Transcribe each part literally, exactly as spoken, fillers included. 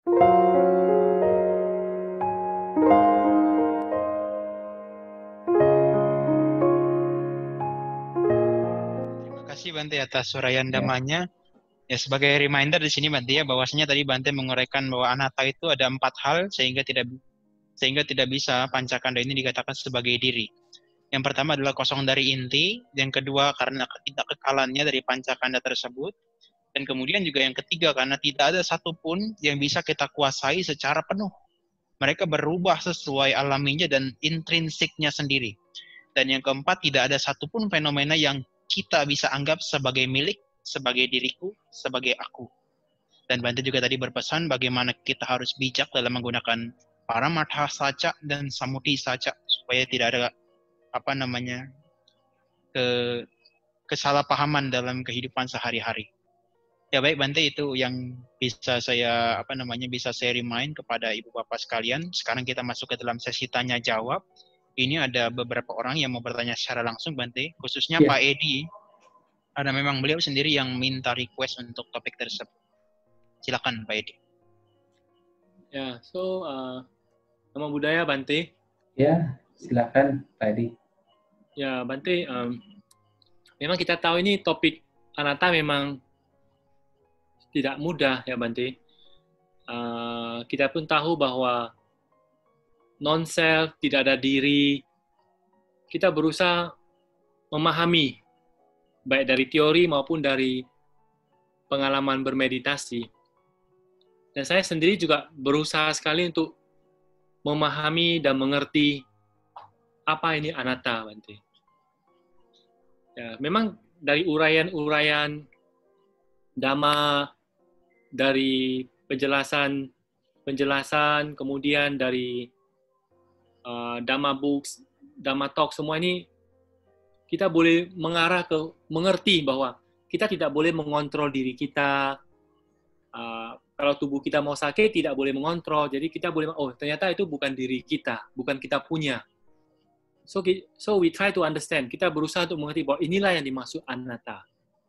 Terima kasih Bante atas uraian Ya. damanya. Ya, sebagai reminder di sini Bante ya, bahwasanya tadi Bante menguraikan bahwa anatta itu ada empat hal sehingga tidak sehingga tidak bisa pancakanda ini dikatakan sebagai diri. Yang pertama adalah kosong dari inti, yang kedua karena ketidakkekalannya dari pancakanda tersebut, dan kemudian juga yang ketiga karena tidak ada satupun yang bisa kita kuasai secara penuh. Mereka berubah sesuai alaminya dan intrinsiknya sendiri. Dan yang keempat, tidak ada satupun fenomena yang kita bisa anggap sebagai milik, sebagai diriku, sebagai aku. Dan Bante juga tadi berpesan bagaimana kita harus bijak dalam menggunakan paramartha saca dan samuti saca supaya tidak ada apa namanya ke kesalahpahaman dalam kehidupan sehari-hari. Ya baik Bante, itu yang bisa saya apa namanya bisa saya remind kepada ibu bapak sekalian. Sekarang kita masuk ke dalam sesi tanya jawab. Ini ada beberapa orang yang mau bertanya secara langsung Bante, khususnya Ya. Pak Edi. Ada memang beliau sendiri yang minta request untuk topik tersebut. Silakan Pak Edi. Ya, so uh, nama budaya Bante. Ya, silakan Pak Edi. Ya, Bante, um, memang kita tahu ini topik anatta memang tidak mudah ya Bante. Uh, kita pun tahu bahwa non-self, tidak ada diri. Kita berusaha memahami, baik dari teori maupun dari pengalaman bermeditasi. Dan saya sendiri juga berusaha sekali untuk memahami dan mengerti apa ini anatta, Bante. Ya, memang dari uraian-uraian Dhamma, dari penjelasan penjelasan, kemudian dari uh, Dhamma books, Dhamma talk, semua ini kita boleh mengarah ke mengerti bahwa kita tidak boleh mengontrol diri kita. Uh, kalau tubuh kita mau sakit, tidak boleh mengontrol. Jadi kita boleh, oh ternyata itu bukan diri kita, bukan kita punya. So, so we try to understand. Kita berusaha untuk mengerti bahwa inilah yang dimaksud anatta.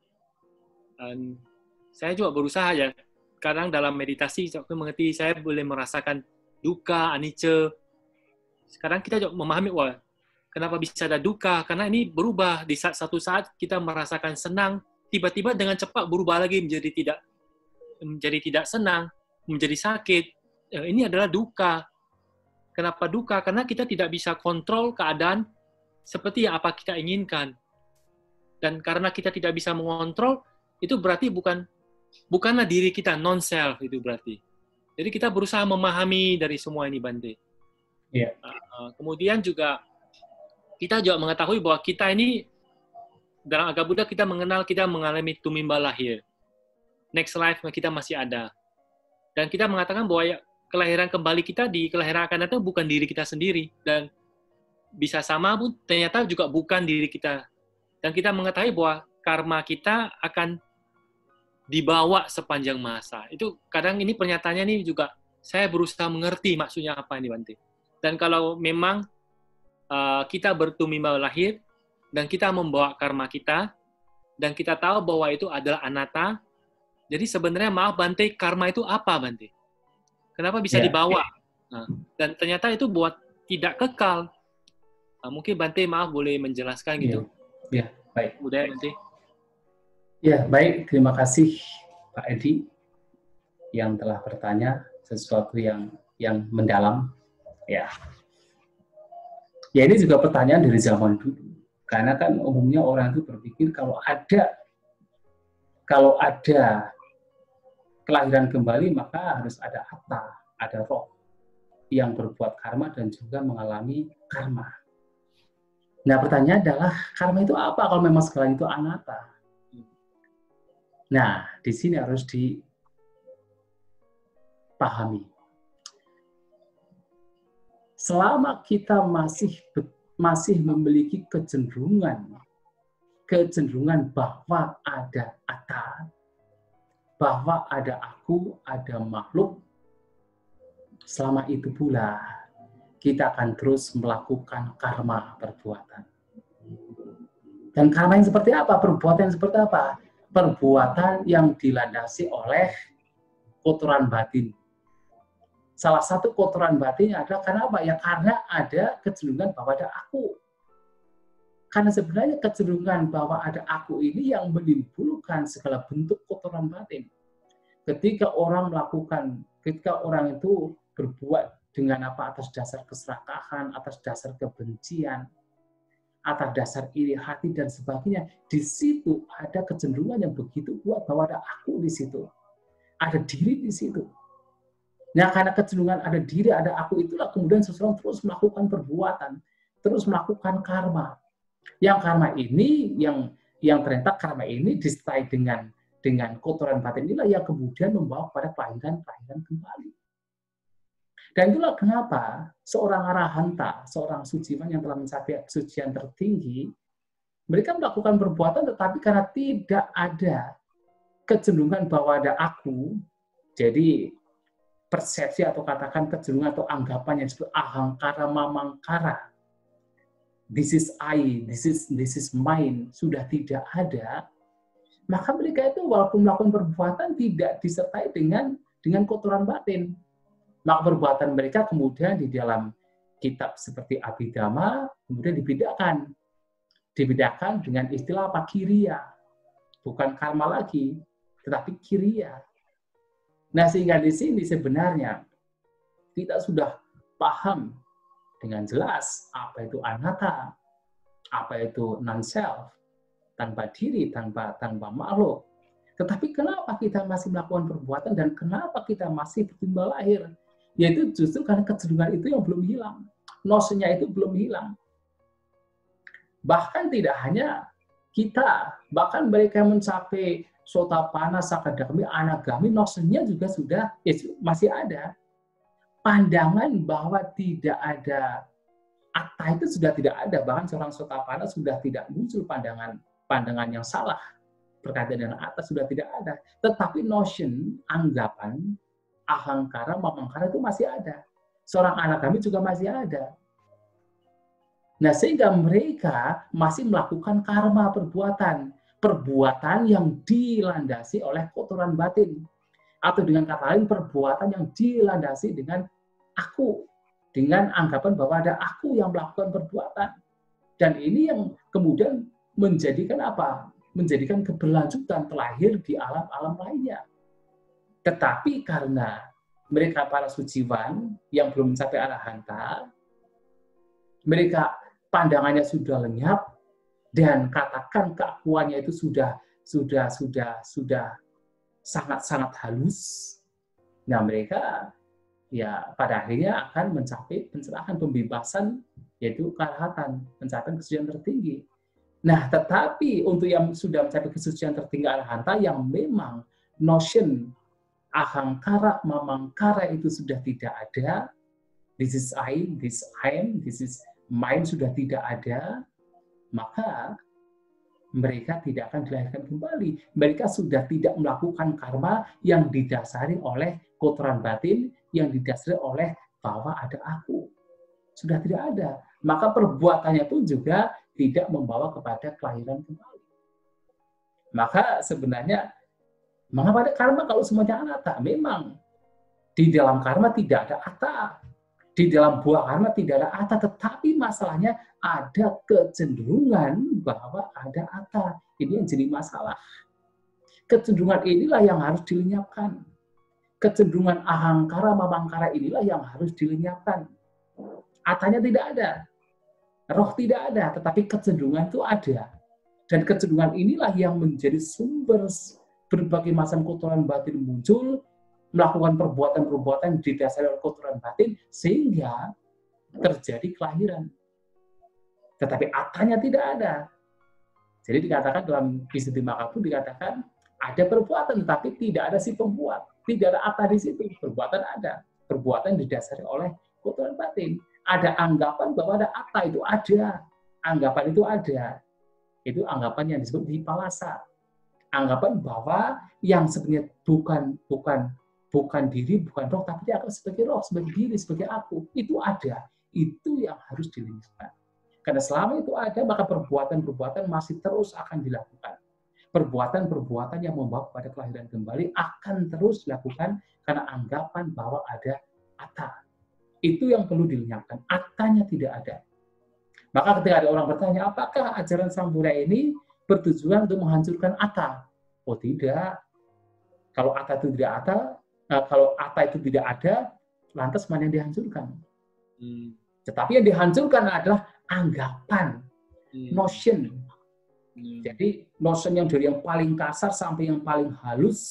Dan saya juga berusaha ya, kadang dalam meditasi, saya mengerti, saya boleh merasakan duka, anicca. Sekarang kita juga memahami, wah, kenapa bisa ada duka? Karena ini berubah. Di saat satu saat kita merasakan senang, tiba-tiba dengan cepat berubah lagi menjadi tidak menjadi tidak senang, menjadi sakit. Ini adalah duka. Kenapa duka? Karena kita tidak bisa kontrol keadaan seperti apa kita inginkan. Dan karena kita tidak bisa mengontrol, itu berarti bukan bukanlah diri kita, non-self itu berarti. Jadi kita berusaha memahami dari semua ini, Bante. Yeah. Uh, kemudian juga kita juga mengetahui bahwa kita ini dalam agama Buddha kita mengenal kita mengalami tumimba lahir. Next life kita masih ada. Dan kita mengatakan bahwa ya, kelahiran kembali kita di kelahiran akan datang bukan diri kita sendiri. Dan bisa sama pun ternyata juga bukan diri kita. Dan kita mengetahui bahwa karma kita akan dibawa sepanjang masa. Itu kadang ini pernyataannya ini juga saya berusaha mengerti maksudnya apa ini, Bante. Dan kalau memang uh, kita bertumimba lahir dan kita membawa karma kita dan kita tahu bahwa itu adalah anatta. Jadi sebenarnya maaf Bante, karma itu apa Bante? Kenapa bisa yeah. dibawa? Nah, dan ternyata itu buat tidak kekal. Nah, mungkin Bante maaf boleh menjelaskan gitu. Ya, yeah. yeah, baik. Budaya Bante. Ya, baik. Terima kasih Pak Edi yang telah bertanya sesuatu yang yang mendalam. Ya. Ya ini juga pertanyaan dari zaman dulu. Karena kan umumnya orang itu berpikir kalau ada kalau ada kelahiran kembali maka harus ada atta, ada roh yang berbuat karma dan juga mengalami karma. Nah pertanyaan adalah karma itu apa kalau memang segala itu anatta? Nah di sini harus dipahami. Selama kita masih masih memiliki kecenderungan kecenderungan bahwa ada atta, bahwa ada aku, ada makhluk, selama itu pula kita akan terus melakukan karma perbuatan. Dan karma yang seperti apa? Perbuatan yang seperti apa? Perbuatan yang dilandasi oleh kotoran batin. Salah satu kotoran batinnya adalah karena apa? Ya karena ada kecenderungan bahwa ada aku. Karena sebenarnya kecenderungan bahwa ada aku ini yang menimbulkan segala bentuk kotoran batin. Ketika orang melakukan, ketika orang itu berbuat dengan apa atas dasar keserakahan, atas dasar kebencian, atas dasar iri hati dan sebagainya, di situ ada kecenderungan yang begitu kuat bahwa ada aku di situ, ada diri di situ. Nah, karena kecenderungan ada diri, ada aku itulah kemudian seseorang terus melakukan perbuatan, terus melakukan karma. Yang karma ini, yang yang ternyata karma ini disertai dengan dengan kotoran batin inilah yang kemudian membawa pada kelahiran-kelahiran kembali. Dan itulah kenapa seorang arahanta, seorang suciwan yang telah mencapai kesucian tertinggi, mereka melakukan perbuatan tetapi karena tidak ada kecenderungan bahwa ada aku, jadi persepsi atau katakan kecenderungan atau anggapan yang disebut ahangkara mamangkara, this is I, this is this is mine, sudah tidak ada, maka mereka itu walaupun melakukan perbuatan tidak disertai dengan dengan kotoran batin. Maka perbuatan mereka kemudian di dalam kitab seperti Abhidhamma kemudian dibedakan. Dibedakan dengan istilah apa? Kiriya. Bukan karma lagi, tetapi kiriya. Nah, sehingga di sini sebenarnya kita sudah paham dengan jelas apa itu anatta, apa itu non-self, tanpa diri, tanpa tanpa makhluk. Tetapi kenapa kita masih melakukan perbuatan dan kenapa kita masih bertimbal lahir? Yaitu justru karena kecenderungan itu yang belum hilang. Nosennya itu belum hilang. Bahkan tidak hanya kita, bahkan mereka yang mencapai Sotapanna, Sakadagami, Anagami, nosennya juga sudah ya, masih ada. Pandangan bahwa tidak ada atta itu sudah tidak ada. Bahkan seorang Sotapanna sudah tidak muncul pandangan pandangan yang salah berkaitan dengan atta sudah tidak ada. Tetapi notion, anggapan, ahangkara, mamangkara itu masih ada. Seorang anagami juga masih ada. Nah, sehingga mereka masih melakukan karma perbuatan. Perbuatan yang dilandasi oleh kotoran batin. Atau dengan kata lain, perbuatan yang dilandasi dengan aku. Dengan anggapan bahwa ada aku yang melakukan perbuatan. Dan ini yang kemudian menjadikan apa? Menjadikan keberlanjutan terlahir di alam-alam lainnya. Tetapi karena mereka para suciwan yang belum mencapai arahanta, mereka pandangannya sudah lenyap dan katakan keakuannya itu sudah sudah sudah sudah sangat-sangat halus. Nah, mereka ya pada akhirnya akan mencapai pencerahan, pembebasan, yaitu karahatan, mencapai kesucian tertinggi. Nah, tetapi untuk yang sudah mencapai kesucian tertinggi arahanta yang memang notion ahangkara, mamangkara itu sudah tidak ada. This is I, this I am, this is mine sudah tidak ada. Maka mereka tidak akan dilahirkan kembali. Mereka sudah tidak melakukan karma yang didasari oleh kotoran batin, yang didasari oleh bahwa ada aku. Sudah tidak ada. Maka perbuatannya pun juga tidak membawa kepada kelahiran kembali. Maka sebenarnya mengapa ada karma kalau semuanya anatta? Memang di dalam karma tidak ada atta. Di dalam buah karma tidak ada atta. Tetapi masalahnya ada kecenderungan bahwa ada atta. Ini yang jadi masalah. Kecenderungan inilah yang harus dilenyapkan. Kecenderungan ahangkara, mamangkara inilah yang harus dilenyapkan. Attanya tidak ada. Roh tidak ada. Tetapi kecenderungan itu ada. Dan kecenderungan inilah yang menjadi sumber berbagai macam kotoran batin muncul, melakukan perbuatan-perbuatan didasari oleh kotoran batin, sehingga terjadi kelahiran. Tetapi attanya tidak ada. Jadi dikatakan dalam Visuddhimagga pun dikatakan, ada perbuatan, tapi tidak ada si pembuat. Tidak ada atta di situ. Perbuatan ada. Perbuatan didasari oleh kotoran batin. Ada anggapan bahwa ada atta, itu ada. Anggapan itu ada. Itu anggapan yang disebut vipallasa. Anggapan bahwa yang sebenarnya bukan bukan bukan diri, bukan roh, tapi dia akan sebagai roh, sebagai diri, sebagai aku. Itu ada. Itu yang harus dilenyapkan. Karena selama itu ada, maka perbuatan-perbuatan masih terus akan dilakukan. Perbuatan-perbuatan yang membawa pada kelahiran kembali akan terus dilakukan karena anggapan bahwa ada atta. Itu yang perlu dilenyapkan. Attanya tidak ada. Maka ketika ada orang bertanya, apakah ajaran Sang Buddha ini bertujuan untuk menghancurkan atta? Oh tidak. Kalau atta itu tidak ada, nah, kalau atta itu tidak ada, lantas mana yang dihancurkan? Hmm. Tetapi yang dihancurkan adalah anggapan, hmm. notion. Hmm. Jadi notion yang dari yang paling kasar sampai yang paling halus,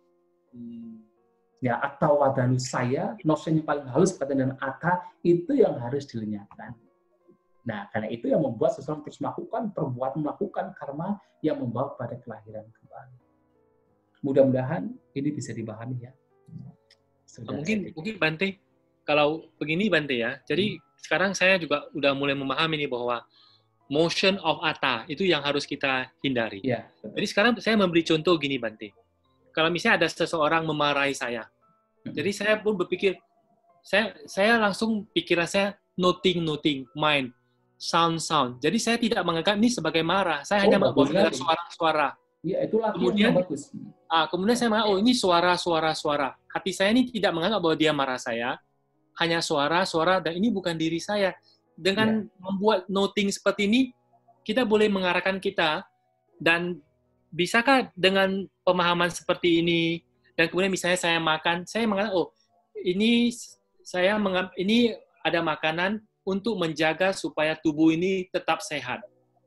hmm. ya atau wadanu saya, notion yang paling halus berkaitan dengan atta itu yang harus dilenyapkan. Nah, karena itu yang membuat seseorang terus melakukan perbuatan melakukan karma yang membawa pada kelahiran kembali. Mudah-mudahan ini bisa dipahami ya. Sudah mungkin mungkin Bante, kalau begini Bante ya. Jadi hmm. sekarang saya juga udah mulai memahami nih bahwa motion of atta itu yang harus kita hindari. Ya, jadi sekarang saya memberi contoh gini Bante. Kalau misalnya ada seseorang memarahi saya, hmm. jadi saya pun berpikir, saya saya langsung pikiran saya noting noting mind. Sound sound. Jadi saya tidak menganggap ini sebagai marah. Saya oh, hanya menganggap suara-suara. Ya, itu latihan kemudian, yang bagus. Ah, kemudian saya menganggap, oh ini suara-suara-suara. Hati saya ini tidak menganggap bahwa dia marah saya. Hanya suara-suara dan ini bukan diri saya. Dengan ya. membuat noting seperti ini, kita boleh mengarahkan kita. Dan bisakah dengan pemahaman seperti ini, dan kemudian misalnya saya makan, saya menganggap, oh ini saya menganggap, ini ada makanan untuk menjaga supaya tubuh ini tetap sehat.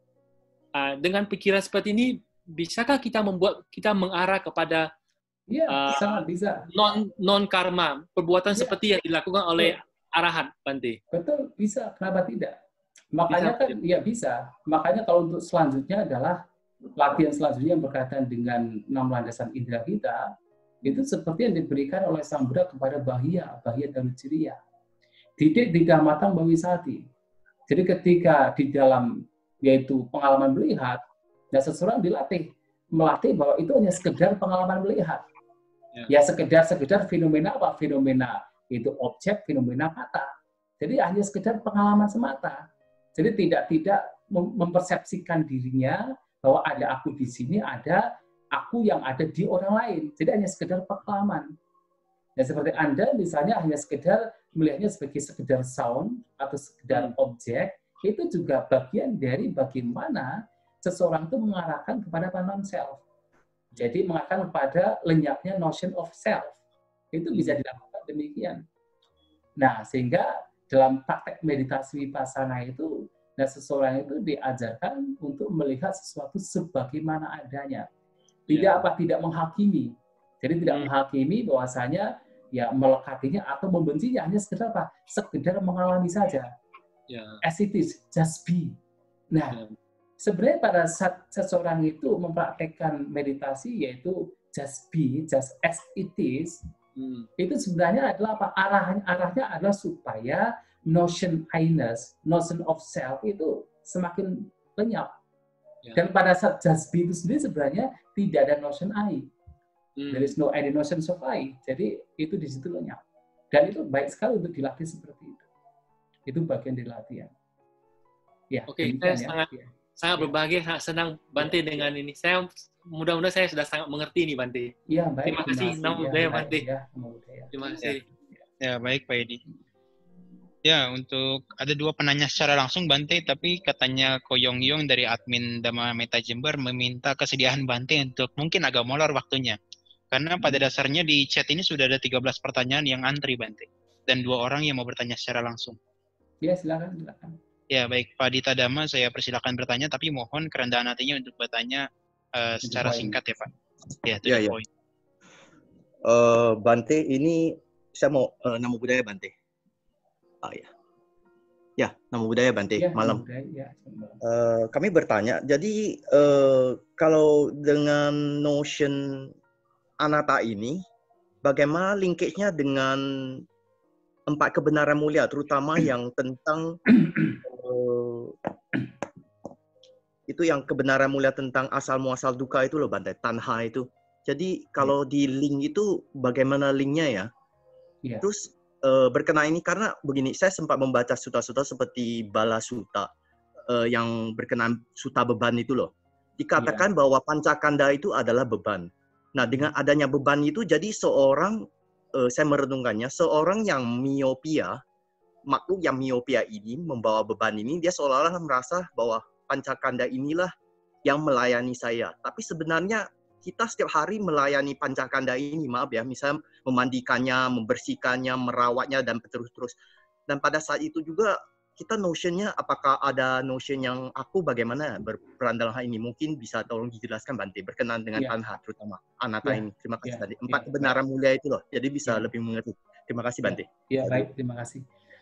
Uh, dengan pikiran seperti ini, bisakah kita membuat kita mengarah kepada ya, uh, sangat bisa. non non karma perbuatan ya. seperti yang dilakukan oleh Betul. arahat, Bante? Betul, bisa. Kenapa tidak? Makanya bisa, kan, ya bisa. Makanya kalau untuk selanjutnya adalah latihan selanjutnya yang berkaitan dengan enam landasan indera kita, itu seperti yang diberikan oleh Sang Buddha kepada Bahya, Bahya Daruciriya. Didik tidak matang bawisati. Jadi ketika di dalam yaitu pengalaman melihat, dan seseorang dilatih melatih bahwa itu hanya sekedar pengalaman melihat. Ya, ya sekedar sekedar fenomena apa? Fenomena itu objek, fenomena kata. Jadi hanya sekedar pengalaman semata. Jadi tidak tidak mempersepsikan dirinya bahwa ada aku di sini, ada aku yang ada di orang lain. Jadi hanya sekedar pengalaman. Ya seperti Anda misalnya hanya sekedar melihatnya sebagai sekedar sound atau sekedar hmm. objek, itu juga bagian dari bagaimana seseorang itu mengarahkan kepada non-self. Jadi mengarahkan kepada lenyapnya notion of self. Itu bisa dilakukan demikian. Nah, sehingga dalam praktek meditasi vipassana itu, nah seseorang itu diajarkan untuk melihat sesuatu sebagaimana adanya. Tidak yeah. apa tidak menghakimi. Jadi tidak hmm. menghakimi bahwasanya ya melekatinya atau membencinya, hanya sekedar apa? Sekedar mengalami saja. Yeah. As it is, just be. Nah, yeah. sebenarnya pada saat seseorang itu mempraktekkan meditasi yaitu just be, just as it is, hmm. itu sebenarnya adalah apa? Arahnya, arahnya adalah supaya notion I-ness, notion of self itu semakin lenyap. Yeah. Dan pada saat just be itu sendiri sebenarnya tidak ada notion I. There is no any notion of I. Jadi itu di situ lenyap. Dan itu baik sekali untuk dilatih seperti itu. Itu bagian dari latihan. Ya, oke, saya ya. sangat ya. sangat ya. berbahagia, sangat senang Bante ya. dengan ini. Saya mudah-mudahan saya sudah sangat mengerti nih Bante. Ya, baik. Terima kasih Namo Buddhaya Bante. Ya, ya. Terima kasih. Ya. ya, baik Pak Edi. Ya, untuk ada dua penanya secara langsung Bante, tapi katanya Ko Yong Yong dari admin Dhamma Metta Jember meminta kesediaan Bante untuk mungkin agak molor waktunya. Karena pada dasarnya di chat ini sudah ada tiga belas pertanyaan yang antri, Bante. Dan dua orang yang mau bertanya secara langsung. Ya, silakan, silakan. Ya, baik. Pak Dita Dhamma, saya persilakan bertanya, tapi mohon kerendahan hatinya untuk bertanya uh, secara singkat ya, Pak. Ya, itu ya, ya. poin. Uh, Bante, ini saya mau uh, Namo Buddhaya, Bante. Ah, ya. Ya, Namo Buddhaya, Bante. Ya, malam. Ya, uh, kami bertanya, jadi uh, kalau dengan notion anatta ini, bagaimana linkage-nya dengan empat kebenaran mulia, terutama yang tentang uh, itu yang kebenaran mulia tentang asal muasal duka itu loh, Bante, tanha itu. Jadi kalau di link itu bagaimana linknya ya? Yeah. Terus uh, berkenaan ini karena begini, saya sempat membaca suta-suta seperti Bala Sutta uh, yang berkenaan suta beban itu loh. Dikatakan yeah. bahwa pancakanda itu adalah beban. Nah, dengan adanya beban itu, jadi seorang uh, saya merenungkannya, seorang yang miopia, makhluk yang miopia ini membawa beban ini, dia seolah-olah merasa bahwa pancakanda inilah yang melayani saya. Tapi sebenarnya kita setiap hari melayani pancakanda ini, maaf ya, misalnya memandikannya, membersihkannya, merawatnya, dan terus-terus. Dan pada saat itu juga kita notionnya, apakah ada notion yang aku bagaimana berperan dalam hal ini? Mungkin bisa tolong dijelaskan Bante, berkenaan dengan Ya. tanha, terutama anatta Ya. ini. Terima kasih Ya. Bante. Empat Ya. kebenaran mulia itu loh, jadi bisa Ya. lebih mengerti. Terima kasih Bante. Ya, ya baik, terima kasih.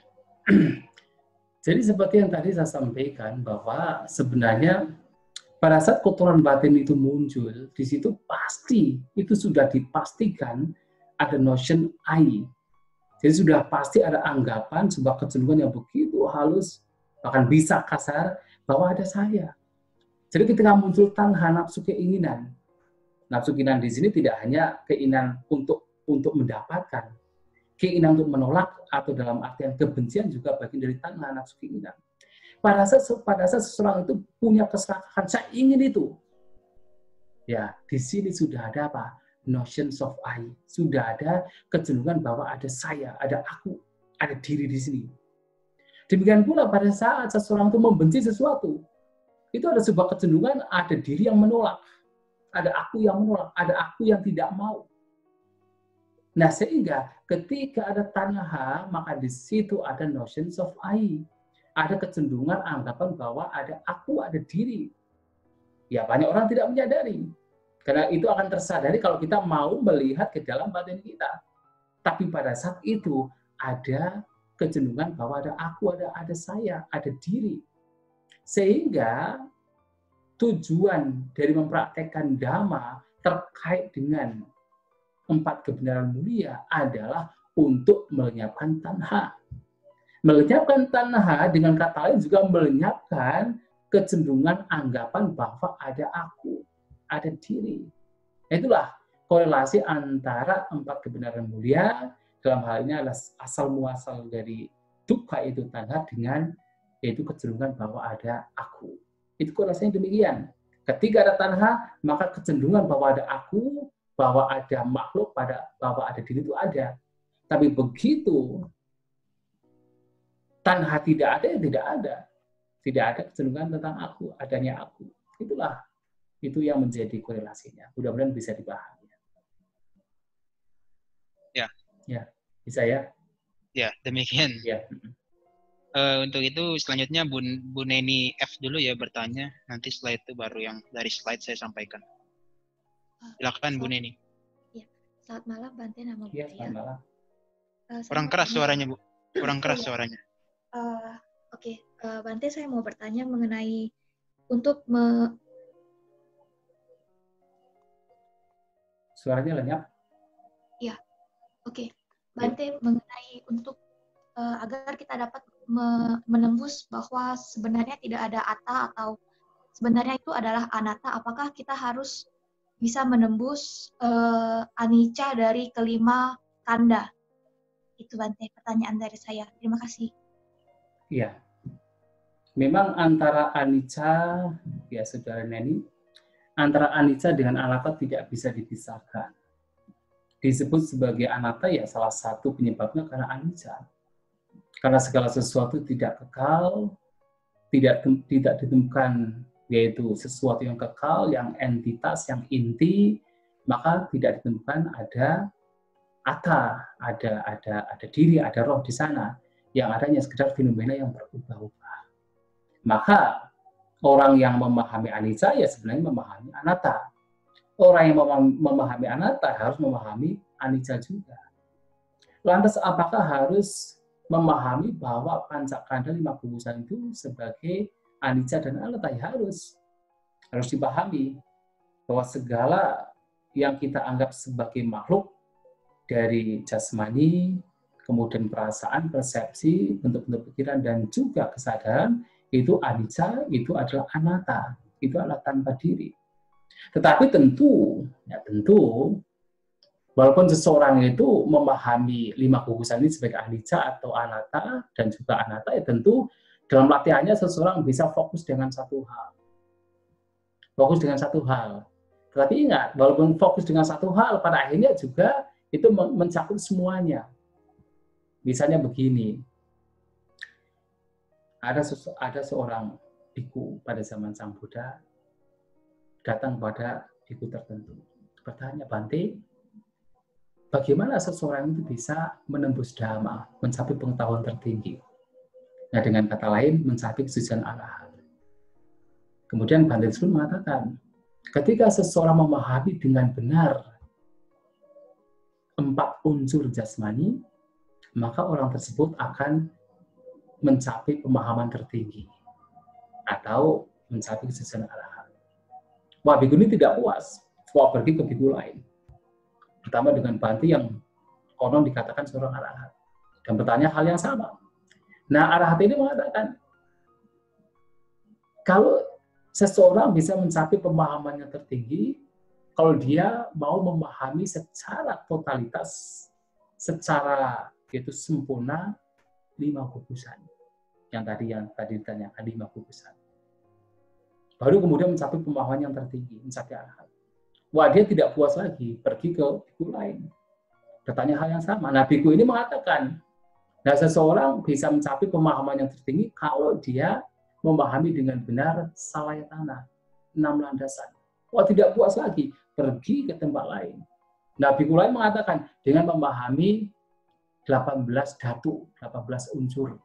Jadi seperti yang tadi saya sampaikan, bahwa sebenarnya pada saat kotoran batin itu muncul, di situ pasti, itu sudah dipastikan ada notion I. Jadi sudah pasti ada anggapan, sebuah kecenderungan yang begitu halus, bahkan bisa kasar, bahwa ada saya. Jadi ketika muncul tanha, nafsu keinginan, nafsu keinginan di sini tidak hanya keinginan untuk untuk mendapatkan, keinginan untuk menolak, atau dalam artian kebencian juga bagian dari tanha, nafsu keinginan. Pada saat, pada saat seseorang itu punya keserakahan, saya ingin itu. Ya, di sini sudah ada apa? Notions of I. Sudah ada kecenderungan bahwa ada saya, ada aku, ada diri di sini. Demikian pula pada saat seseorang itu membenci sesuatu, itu ada sebuah kecenderungan, ada diri yang menolak, ada aku yang menolak, ada aku yang tidak mau. Nah, sehingga ketika ada tanha, maka di situ ada notions of I. Ada kecenderungan anggapan bahwa ada aku, ada diri. Ya, banyak orang tidak menyadari. Karena itu akan tersadari kalau kita mau melihat ke dalam batin kita. Tapi pada saat itu ada kecenderungan bahwa ada aku, ada ada saya, ada diri. Sehingga tujuan dari mempraktekkan dhamma terkait dengan empat kebenaran mulia adalah untuk melenyapkan tanha. Melenyapkan tanha dengan kata lain juga melenyapkan kecenderungan anggapan bahwa ada aku, ada diri. Itulah korelasi antara empat kebenaran mulia, dalam hal ini adalah asal muasal dari dukkha itu tanha, dengan yaitu kecenderungan bahwa ada aku. Itu korelasinya demikian. Ketika ada tanha, maka kecenderungan bahwa ada aku, bahwa ada makhluk, pada bahwa ada diri itu ada. Tapi begitu tanha tidak ada, ya tidak ada. Tidak ada kecenderungan tentang aku, adanya aku. Itulah, itu yang menjadi korelasinya. Mudah-mudahan bisa dipahami. Ya. Ya, bisa ya? Ya, demikian. Ya. Uh, untuk itu selanjutnya Bu, Bu Neni F dulu ya bertanya. Nanti setelah itu baru yang dari slide saya sampaikan. Silakan Bu Neni. Ya, selamat malam Bante Namo Iya, Buddhaya. selamat malam. Uh, Kurang keras suaranya Bu. Kurang keras suaranya. Uh, Oke, okay. uh, Bante saya mau bertanya mengenai untuk me... Suaranya lenyap. Ya, oke. Okay. Bante ya. Mengenai untuk uh, agar kita dapat me menembus bahwa sebenarnya tidak ada atta atau sebenarnya itu adalah anatta, apakah kita harus bisa menembus uh, anicca dari kelima kanda? Itu Bante, pertanyaan dari saya. Terima kasih. Iya. Memang antara anicca, ya saudara Neni, antara anicca dengan anatta tidak bisa dipisahkan. Disebut sebagai anatta ya salah satu penyebabnya karena anicca. Karena segala sesuatu tidak kekal, tidak tidak ditemukan yaitu sesuatu yang kekal, yang entitas, yang inti, maka tidak ditemukan ada atta, ada ada ada diri, ada roh di sana. Yang adanya sekedar fenomena yang berubah-ubah. Maka orang yang memahami anicca ya sebenarnya memahami anatta. Orang yang memahami anatta harus memahami anicca juga. Lantas apakah harus memahami bahwa pancakanda lima gugusan itu sebagai anicca dan anatta? Ya harus. Harus dipahami bahwa segala yang kita anggap sebagai makhluk dari jasmani, kemudian perasaan, persepsi, bentuk-bentuk pikiran, dan juga kesadaran, itu anicca, itu adalah anatta, itu adalah tanpa diri. Tetapi tentu, ya tentu, walaupun seseorang itu memahami lima gugusan ini sebagai anicca atau anatta, dan juga anatta, ya tentu dalam latihannya seseorang bisa fokus dengan satu hal. Fokus dengan satu hal. Tetapi ingat, walaupun fokus dengan satu hal, pada akhirnya juga itu mencakup semuanya. Misalnya begini, ada ada seorang biku pada zaman Sang Buddha datang pada biku tertentu, bertanya, Bante, bagaimana seseorang itu bisa menembus dhamma, mencapai pengetahuan tertinggi? Nah, dengan kata lain, mencapai kesucian arahat. Kemudian Bante tersebut mengatakan, ketika seseorang memahami dengan benar empat unsur jasmani, maka orang tersebut akan mencapai pemahaman tertinggi atau mencapai kesucian arahat. Wah, biku ini tidak puas, wah pergi ke biku lain. Pertama dengan Bante yang konon dikatakan seorang arahat dan bertanya hal yang sama. Nah, arahat ini mengatakan, kalau seseorang bisa mencapai pemahaman yang tertinggi, kalau dia mau memahami secara totalitas, secara itu sempurna lima kukusan. Yang tadi yang tadi ditanyakan lima kukusan. Baru kemudian mencapai pemahaman yang tertinggi, mencapai arahat. Wah, dia tidak puas lagi, pergi ke biku lain. Bertanya hal yang sama. Nah, biku ini mengatakan, nah seseorang bisa mencapai pemahaman yang tertinggi kalau dia memahami dengan benar salayatana, enam landasan. Wah, tidak puas lagi, pergi ke tempat lain. Nah, biku lain mengatakan, dengan memahami delapan belas dhatu, delapan belas unsur.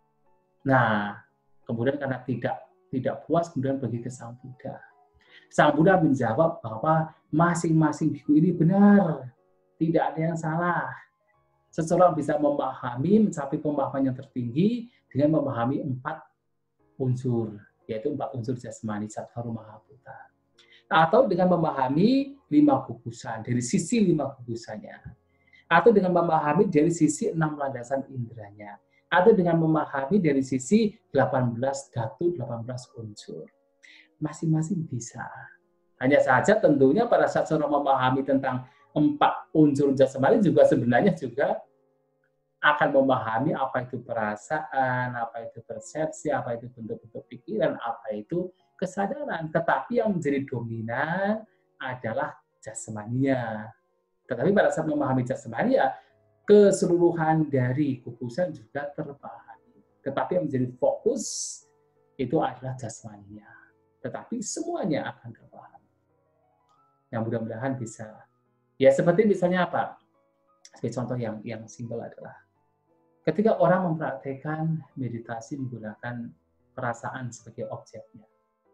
Nah, kemudian karena tidak tidak puas, kemudian pergi ke Sang Buddha. Sang Buddha menjawab bahwa masing-masing biku ini benar, tidak ada yang salah. Seseorang bisa memahami, mencapai pemahaman yang tertinggi dengan memahami empat unsur, yaitu empat unsur jasmani, Sattvaru Mahabhuta. Atau dengan memahami lima kukusan, dari sisi lima kukusannya. Atau dengan memahami dari sisi enam landasan indranya, atau dengan memahami dari sisi delapan belas dhatu, delapan belas unsur. Masing-masing bisa. Hanya saja tentunya pada saat seorang memahami tentang empat unsur jasmani juga sebenarnya juga akan memahami apa itu perasaan, apa itu persepsi, apa itu bentuk-bentuk pikiran, apa itu kesadaran. Tetapi yang menjadi dominan adalah jasmaninya. Tetapi pada saat memahami jasmani, ya keseluruhan dari kukusan juga terpahami. Tetapi yang menjadi fokus itu adalah jasmaninya. Tetapi semuanya akan terpahami. Yang mudah-mudahan bisa. Ya seperti misalnya apa? Sebagai contoh yang yang simpel adalah ketika orang mempraktikkan meditasi menggunakan perasaan sebagai objeknya.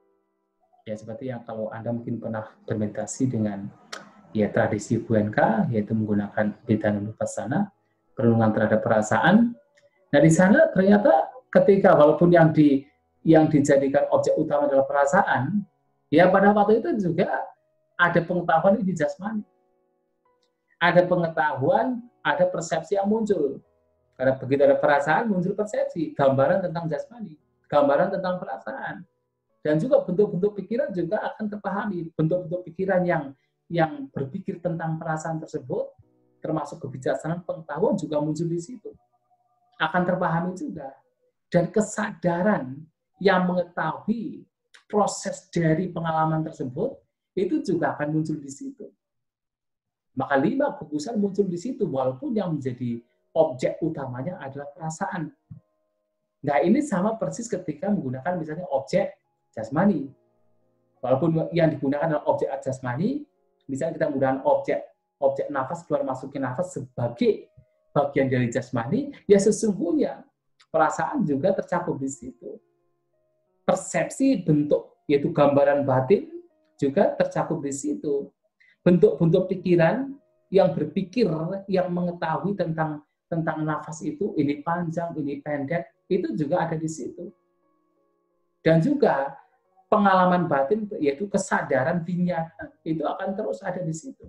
Ya seperti yang kalau Anda mungkin pernah bermeditasi dengan ya tradisi B U N K, yaitu menggunakan Vedananupassana, perenungan terhadap perasaan. Nah di sana ternyata ketika walaupun yang di yang dijadikan objek utama adalah perasaan, ya pada waktu itu juga ada pengetahuan di jasmani, ada pengetahuan, ada persepsi yang muncul. Karena begitu ada perasaan muncul persepsi, gambaran tentang jasmani, gambaran tentang perasaan, dan juga bentuk-bentuk pikiran juga akan terpahami, bentuk-bentuk pikiran yang yang berpikir tentang perasaan tersebut, termasuk kebijaksanaan pengetahuan juga muncul di situ. Akan terpahami juga. Dan kesadaran yang mengetahui proses dari pengalaman tersebut, itu juga akan muncul di situ. Maka lima kukusan muncul di situ, walaupun yang menjadi objek utamanya adalah perasaan. Nah ini sama persis ketika menggunakan misalnya objek jasmani. Walaupun yang digunakan adalah objek jasmani, misalnya kita menggunakan objek objek nafas, keluar masuknya nafas sebagai bagian dari jasmani, ya sesungguhnya perasaan juga tercakup di situ. Persepsi bentuk, yaitu gambaran batin, juga tercakup di situ. Bentuk-bentuk pikiran yang berpikir, yang mengetahui tentang tentang nafas itu, ini panjang, ini pendek, itu juga ada di situ. Dan juga pengalaman batin, yaitu kesadaran vinyata, itu akan terus ada di situ.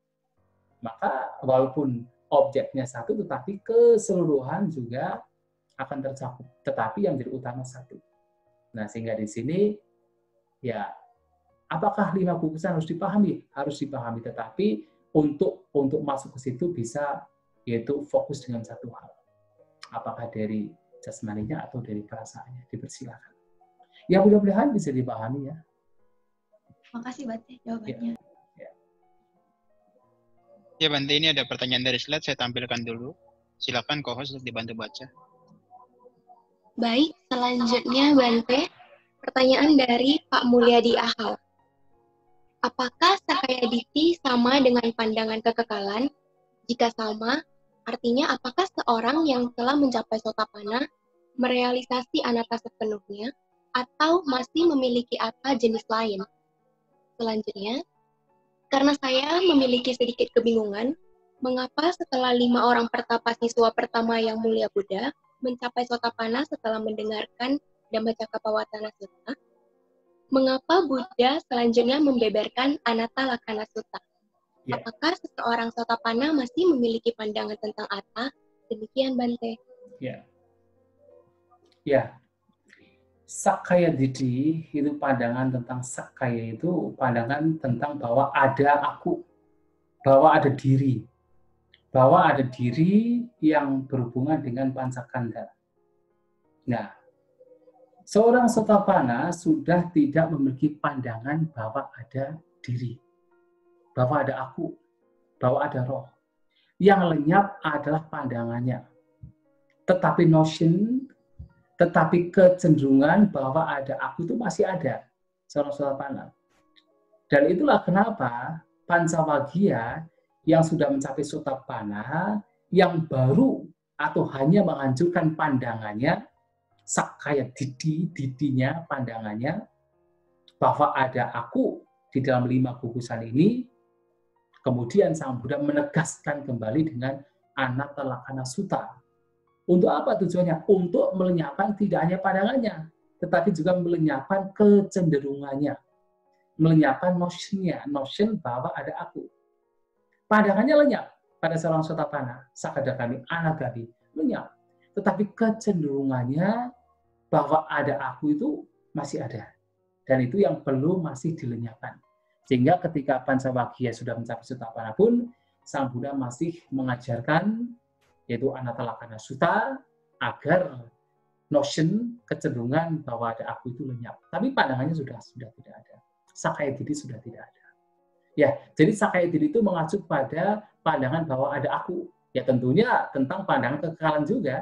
Maka walaupun objeknya satu, tetapi keseluruhan juga akan tercakup. Tetapi yang jadi utama satu. Nah, sehingga di sini, ya, apakah lima kukusan harus dipahami? Harus dipahami, tetapi untuk untuk masuk ke situ bisa, yaitu fokus dengan satu hal. Apakah dari jasmaninya atau dari perasaannya, dipersilakan. Ya mudah-mudahan bisa dipahami ya. Makasih Bante jawabannya. Ya. Ya Bante, ini ada pertanyaan dari slide, saya tampilkan dulu. Silakan co-host untuk dibantu baca. Baik, selanjutnya Bante, pertanyaan dari Pak Mulyadi Ahal. Apakah Sakaya Diti sama dengan pandangan kekekalan? Jika sama, artinya apakah seorang yang telah mencapai Sotapanna merealisasi anatta sepenuhnya atau masih memiliki atta jenis lain? Selanjutnya, karena saya memiliki sedikit kebingungan, mengapa setelah lima orang pertapa siswa pertama yang mulia Buddha mencapai Sotapanna setelah mendengarkan Dhammacakkappavattana Sutta, mengapa Buddha selanjutnya membeberkan Anatta Lakkhana Sutta? Yeah. Apakah seseorang Sotapanna masih memiliki pandangan tentang atta? Demikian Bante. Ya, ya. Sakaya Diti itu pandangan tentang Sakaya itu pandangan tentang bahwa ada aku, bahwa ada diri, bahwa ada diri yang berhubungan dengan pancakanda. Nah, seorang Sotapanna sudah tidak memiliki pandangan bahwa ada diri, bahwa ada aku, bahwa ada roh. Yang lenyap adalah pandangannya. Tetapi notion, tetapi kecenderungan bahwa ada aku itu masih ada, seorang Sotapanna. Dan itulah kenapa Pancawagya yang sudah mencapai Sotapanna, yang baru atau hanya menghancurkan pandangannya, Sakaya Diti, didinya, pandangannya, bahwa ada aku di dalam lima gugusan ini, kemudian Sang Buddha menegaskan kembali dengan Anatta Lakkhana Sutta. Untuk apa tujuannya? Untuk melenyapkan tidak hanya pandangannya, tetapi juga melenyapkan kecenderungannya, melenyapkan notion-nya, notion bahwa ada aku. Pandangannya lenyap pada seorang Sotapanna, Sakadagami, Anagami, lenyap. Tetapi kecenderungannya bahwa ada aku itu masih ada. Dan itu yang perlu masih dilenyapkan. Sehingga ketika Pancawagya sudah mencapai Sotapanna pun, Sang Buddha masih mengajarkan, yaitu Anatta Lakkhana Sutta, agar notion, kecenderungan bahwa ada aku itu lenyap. Tapi pandangannya sudah sudah tidak ada. Sakaya Diti sudah tidak ada. Ya, jadi Sakaya Diti itu mengacu pada pandangan bahwa ada aku. Ya tentunya tentang pandangan kekekalan juga.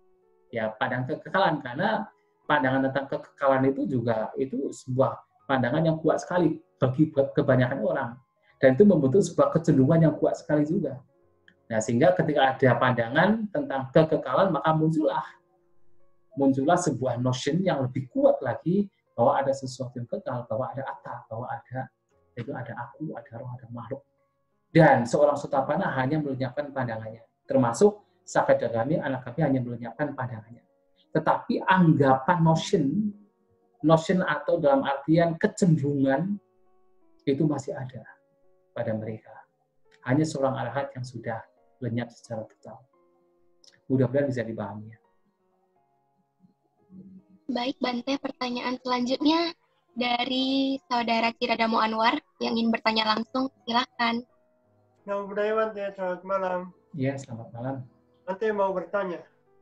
Ya, pandangan kekekalan, karena pandangan tentang kekekalan itu juga itu sebuah pandangan yang kuat sekali bagi kebanyakan orang. Dan itu membentuk sebuah kecenderungan yang kuat sekali juga. Nah, sehingga ketika ada pandangan tentang kekekalan, maka muncullah muncullah sebuah notion yang lebih kuat lagi bahwa ada sesuatu yang kekal, bahwa ada atta, bahwa ada itu ada aku, ada roh, ada makhluk. Dan seorang Sotapanna hanya melenyapkan pandangannya, termasuk Sakadagami, Anagami hanya melenyapkan pandangannya. Tetapi anggapan notion, notion atau dalam artian kecenderungan itu masih ada pada mereka. Hanya seorang arahat yang sudah lenyap secara total. Mudah-mudahan bisa dipahami. Baik, Bante, pertanyaan selanjutnya dari Saudara Ciradamo Anwar yang ingin bertanya langsung, silakan. Nama budaya Bante, selamat malam. Iya, selamat malam. Bante mau bertanya.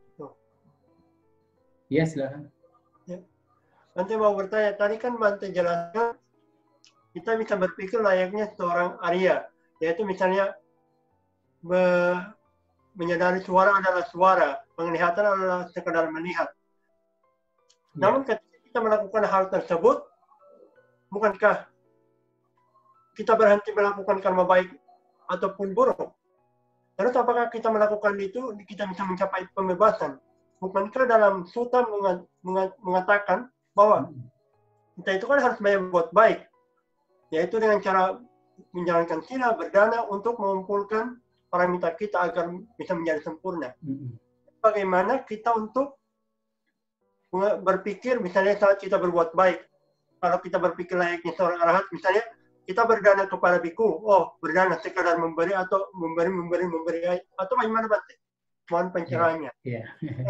Iya, silakan. Ya. Bante mau bertanya, tadi kan Bante jelaskan kita bisa berpikir layaknya seorang Arya, yaitu misalnya be, menyadari suara adalah suara, penglihatan adalah sekadar melihat. Ya. Namun ketika kita melakukan hal tersebut, bukankah kita berhenti melakukan karma baik ataupun buruk? Terus apakah kita melakukan itu, kita bisa mencapai pembebasan? Bukankah dalam sutta mengatakan bahwa kita itu kan harus berbuat baik, yaitu dengan cara menjalankan sila, berdana untuk mengumpulkan paramita kita agar bisa menjadi sempurna. Bagaimana kita untuk berpikir, misalnya saat kita berbuat baik, kalau kita berpikir layaknya seorang arahat, misalnya kita berdana kepada biku, oh berdana sekadar memberi atau memberi, memberi, memberi, atau bagaimana Bante? Mohon pencerahannya. Iya,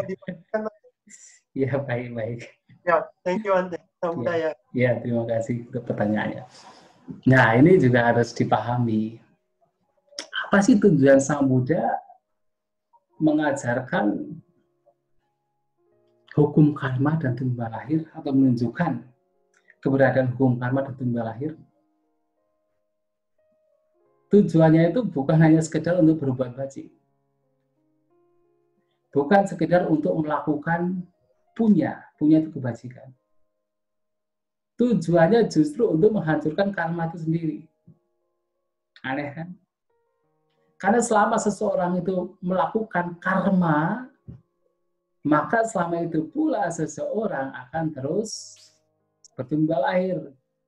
ya, baik-baik. Ya, thank you Bante. Ya, ya, terima kasih untuk pertanyaannya. Nah, ini juga harus dipahami. Apa sih tujuan Sang Buddha mengajarkan hukum karma dan timbal lahir atau menunjukkan keberadaan hukum karma dan timbal lahir? tujuannya itu bukan hanya sekedar untuk berbuat baik. Bukan sekedar untuk melakukan punya, punya itu kebajikan. Tujuannya justru untuk menghancurkan karma itu sendiri. Aneh kan? Karena selama seseorang itu melakukan karma, maka selama itu pula seseorang akan terus bertumbal lahir.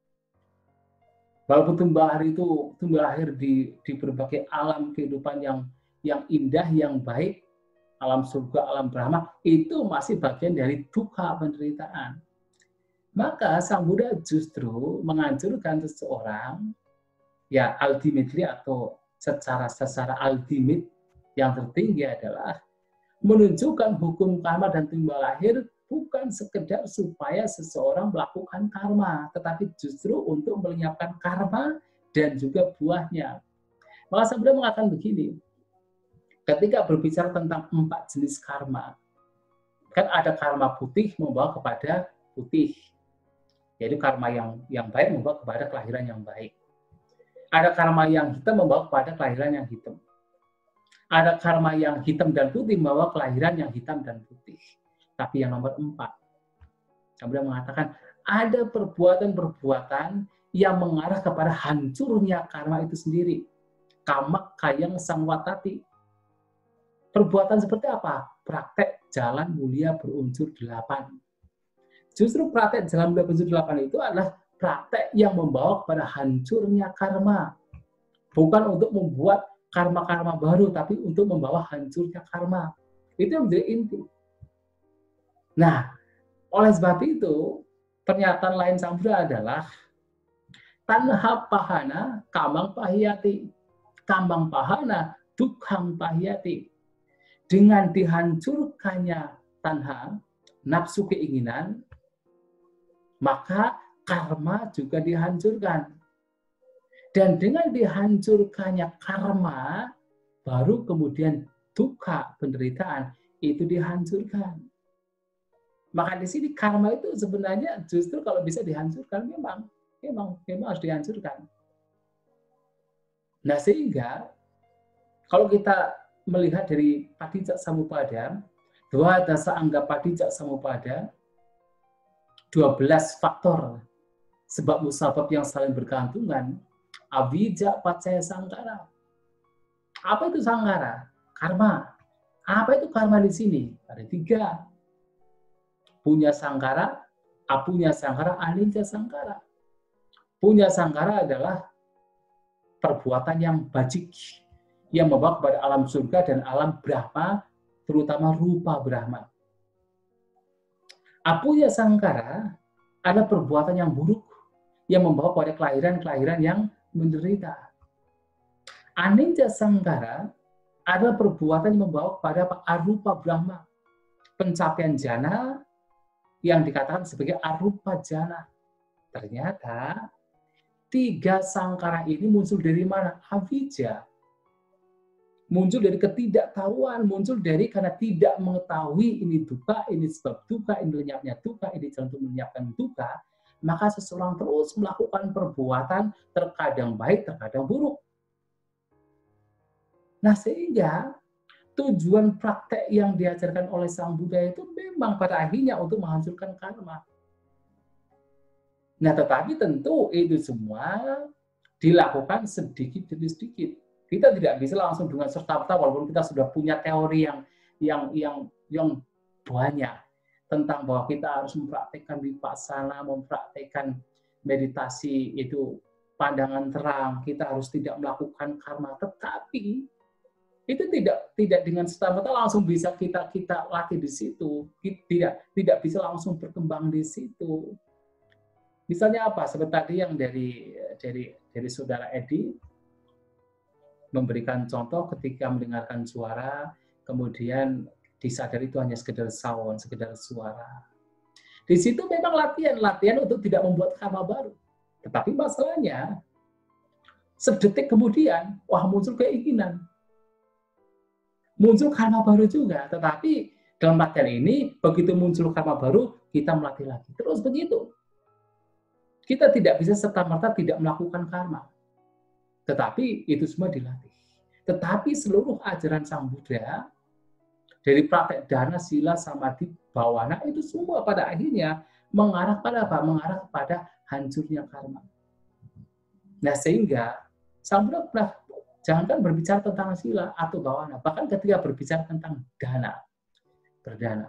Walaupun tumbal lahir itu tumbal lahir di, di berbagai alam kehidupan yang yang indah, yang baik, alam surga, alam Brahma, itu masih bagian dari duka penderitaan. Maka Sang Buddha justru menganjurkan seseorang, ya ultimately atau secara secara ultimate yang tertinggi adalah menunjukkan hukum karma dan tumbal lahir bukan sekedar supaya seseorang melakukan karma, tetapi justru untuk melenyapkan karma dan juga buahnya. Maka Sang Buddha mengatakan begini, ketika berbicara tentang empat jenis karma, kan ada karma putih membawa kepada putih, yaitu karma yang yang baik membawa kepada kelahiran yang baik. Ada karma yang hitam membawa kepada kelahiran yang hitam. Ada karma yang hitam dan putih membawa kelahiran yang hitam dan putih. Tapi yang nomor empat, Buddha mengatakan ada perbuatan-perbuatan yang mengarah kepada hancurnya karma itu sendiri. Kamak kayang sangwatati. Perbuatan seperti apa? Praktek jalan mulia berunsur delapan. Justru praktek jalan mulia berunsur delapan itu adalah praktek yang membawa kepada hancurnya karma. Bukan untuk membuat karma-karma baru, tapi untuk membawa hancurnya karma. Itu yang menjadi inti. Nah, oleh sebab itu, pernyataan lain Sang Buddha adalah tanha pahana kamang pahiyati. Kamang pahana dukhang pahiyati. Dengan dihancurkannya tanha, nafsu keinginan, maka karma juga dihancurkan. Dan dengan dihancurkannya karma, baru kemudian duka, penderitaan, itu dihancurkan. Maka di sini karma itu sebenarnya justru kalau bisa dihancurkan, memang, memang, memang harus dihancurkan. Nah sehingga, kalau kita melihat dari Padicca Samuppada, dua dasa angga Padicca Samuppada, dua belas faktor sebab musabab yang saling bergantungan, avijja pacaya sangkara. Apa itu sangkara? Karma. Apa itu karma di sini? Ada tiga. Punya sangkara, apunya sangkara, anicca sangkara. Punya sangkara adalah perbuatan yang bajik, yang membawa kepada alam surga dan alam Brahma, terutama rupa Brahma. Apunya sangkara ada perbuatan yang buruk, yang membawa pada kelahiran-kelahiran yang menderita. Anicca sangkara adalah perbuatan yang membawa kepada arupa Brahma, pencapaian jana yang dikatakan sebagai arupa jana. Ternyata tiga sangkara ini muncul dari mana? Avijja. Muncul dari ketidaktahuan, muncul dari karena tidak mengetahui ini duka, ini sebab duka, ini lenyapnya duka, ini jalan untuk melenyapkan duka, maka seseorang terus melakukan perbuatan terkadang baik, terkadang buruk. Nah sehingga tujuan praktek yang diajarkan oleh Sang Buddha itu memang pada akhirnya untuk menghancurkan karma. Nah tetapi tentu itu semua dilakukan sedikit demi sedikit. Kita tidak bisa langsung dengan serta-merta walaupun kita sudah punya teori yang yang yang yang banyak tentang bahwa kita harus mempraktikkan vipassana, mempraktikkan meditasi itu pandangan terang, kita harus tidak melakukan karma, tetapi itu tidak tidak dengan serta-merta langsung bisa kita kita latih di situ, tidak tidak bisa langsung berkembang di situ. Misalnya apa? Seperti tadi yang dari dari dari saudara Edi memberikan contoh ketika mendengarkan suara, kemudian disadari itu hanya sekedar sound, sekedar suara. Di situ memang latihan, latihan untuk tidak membuat karma baru. Tetapi masalahnya, sedetik kemudian, wah muncul keinginan. Muncul karma baru juga. Tetapi dalam latihan ini, begitu muncul karma baru, kita melatih lagi. Terus begitu. Kita tidak bisa serta-merta tidak melakukan karma. Tetapi itu semua dilatih. Tetapi seluruh ajaran Sang Buddha, dari praktek dana, sila, samadhi, bawana, itu semua pada akhirnya mengarah pada apa? Mengarah kepada hancurnya karma. Nah, sehingga Sang Buddha pernah jangankan berbicara tentang sila atau bawana, bahkan ketika berbicara tentang dana, berdana.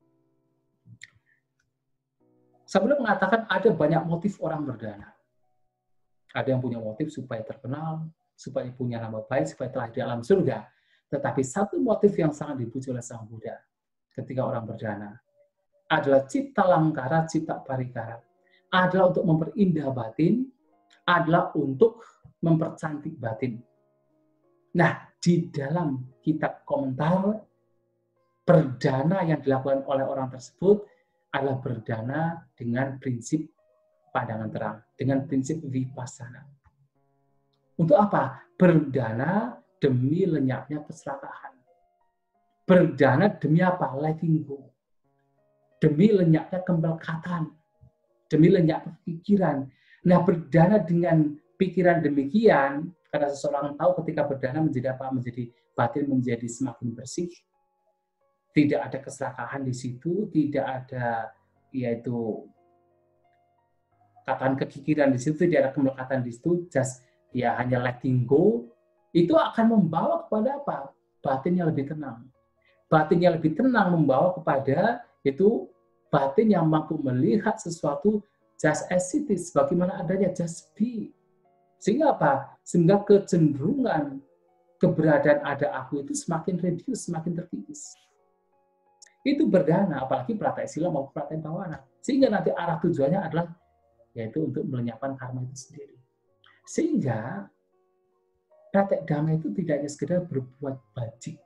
Sang Buddha mengatakan ada banyak motif orang berdana. Ada yang punya motif supaya terkenal, supaya punya nama baik, supaya telah di alam surga. Tetapi satu motif yang sangat dipuji oleh Sang Buddha ketika orang berdana adalah cita langkara, cita parikara. Adalah untuk memperindah batin, adalah untuk mempercantik batin. Nah, di dalam kitab komentar, berdana yang dilakukan oleh orang tersebut adalah berdana dengan prinsip pandangan terang, dengan prinsip vipassana. Untuk apa? Berdana demi lenyapnya keserakahan. Berdana demi apa? Letting go. Demi lenyapnya kemelekatan. Demi lenyapnya pikiran. Nah, berdana dengan pikiran demikian, karena seseorang tahu ketika berdana menjadi apa? Menjadi batin menjadi semakin bersih. Tidak ada keserakahan di situ, tidak ada yaitu katakan kekikiran di situ, tidak ada kemelekatan di situ, just ya hanya letting go, itu akan membawa kepada apa? Batin yang lebih tenang. Batin yang lebih tenang membawa kepada itu batin yang mampu melihat sesuatu just as it is, bagaimana adanya, just be. Sehingga apa? Sehingga kecenderungan keberadaan ada aku itu semakin reduce, semakin terkikis. Itu berdana, apalagi praktek sila maupun praktek bawana. Sehingga nanti arah tujuannya adalah yaitu untuk melenyapkan karma itu sendiri. Sehingga praktek dhamma itu tidak hanya sekedar berbuat bajik.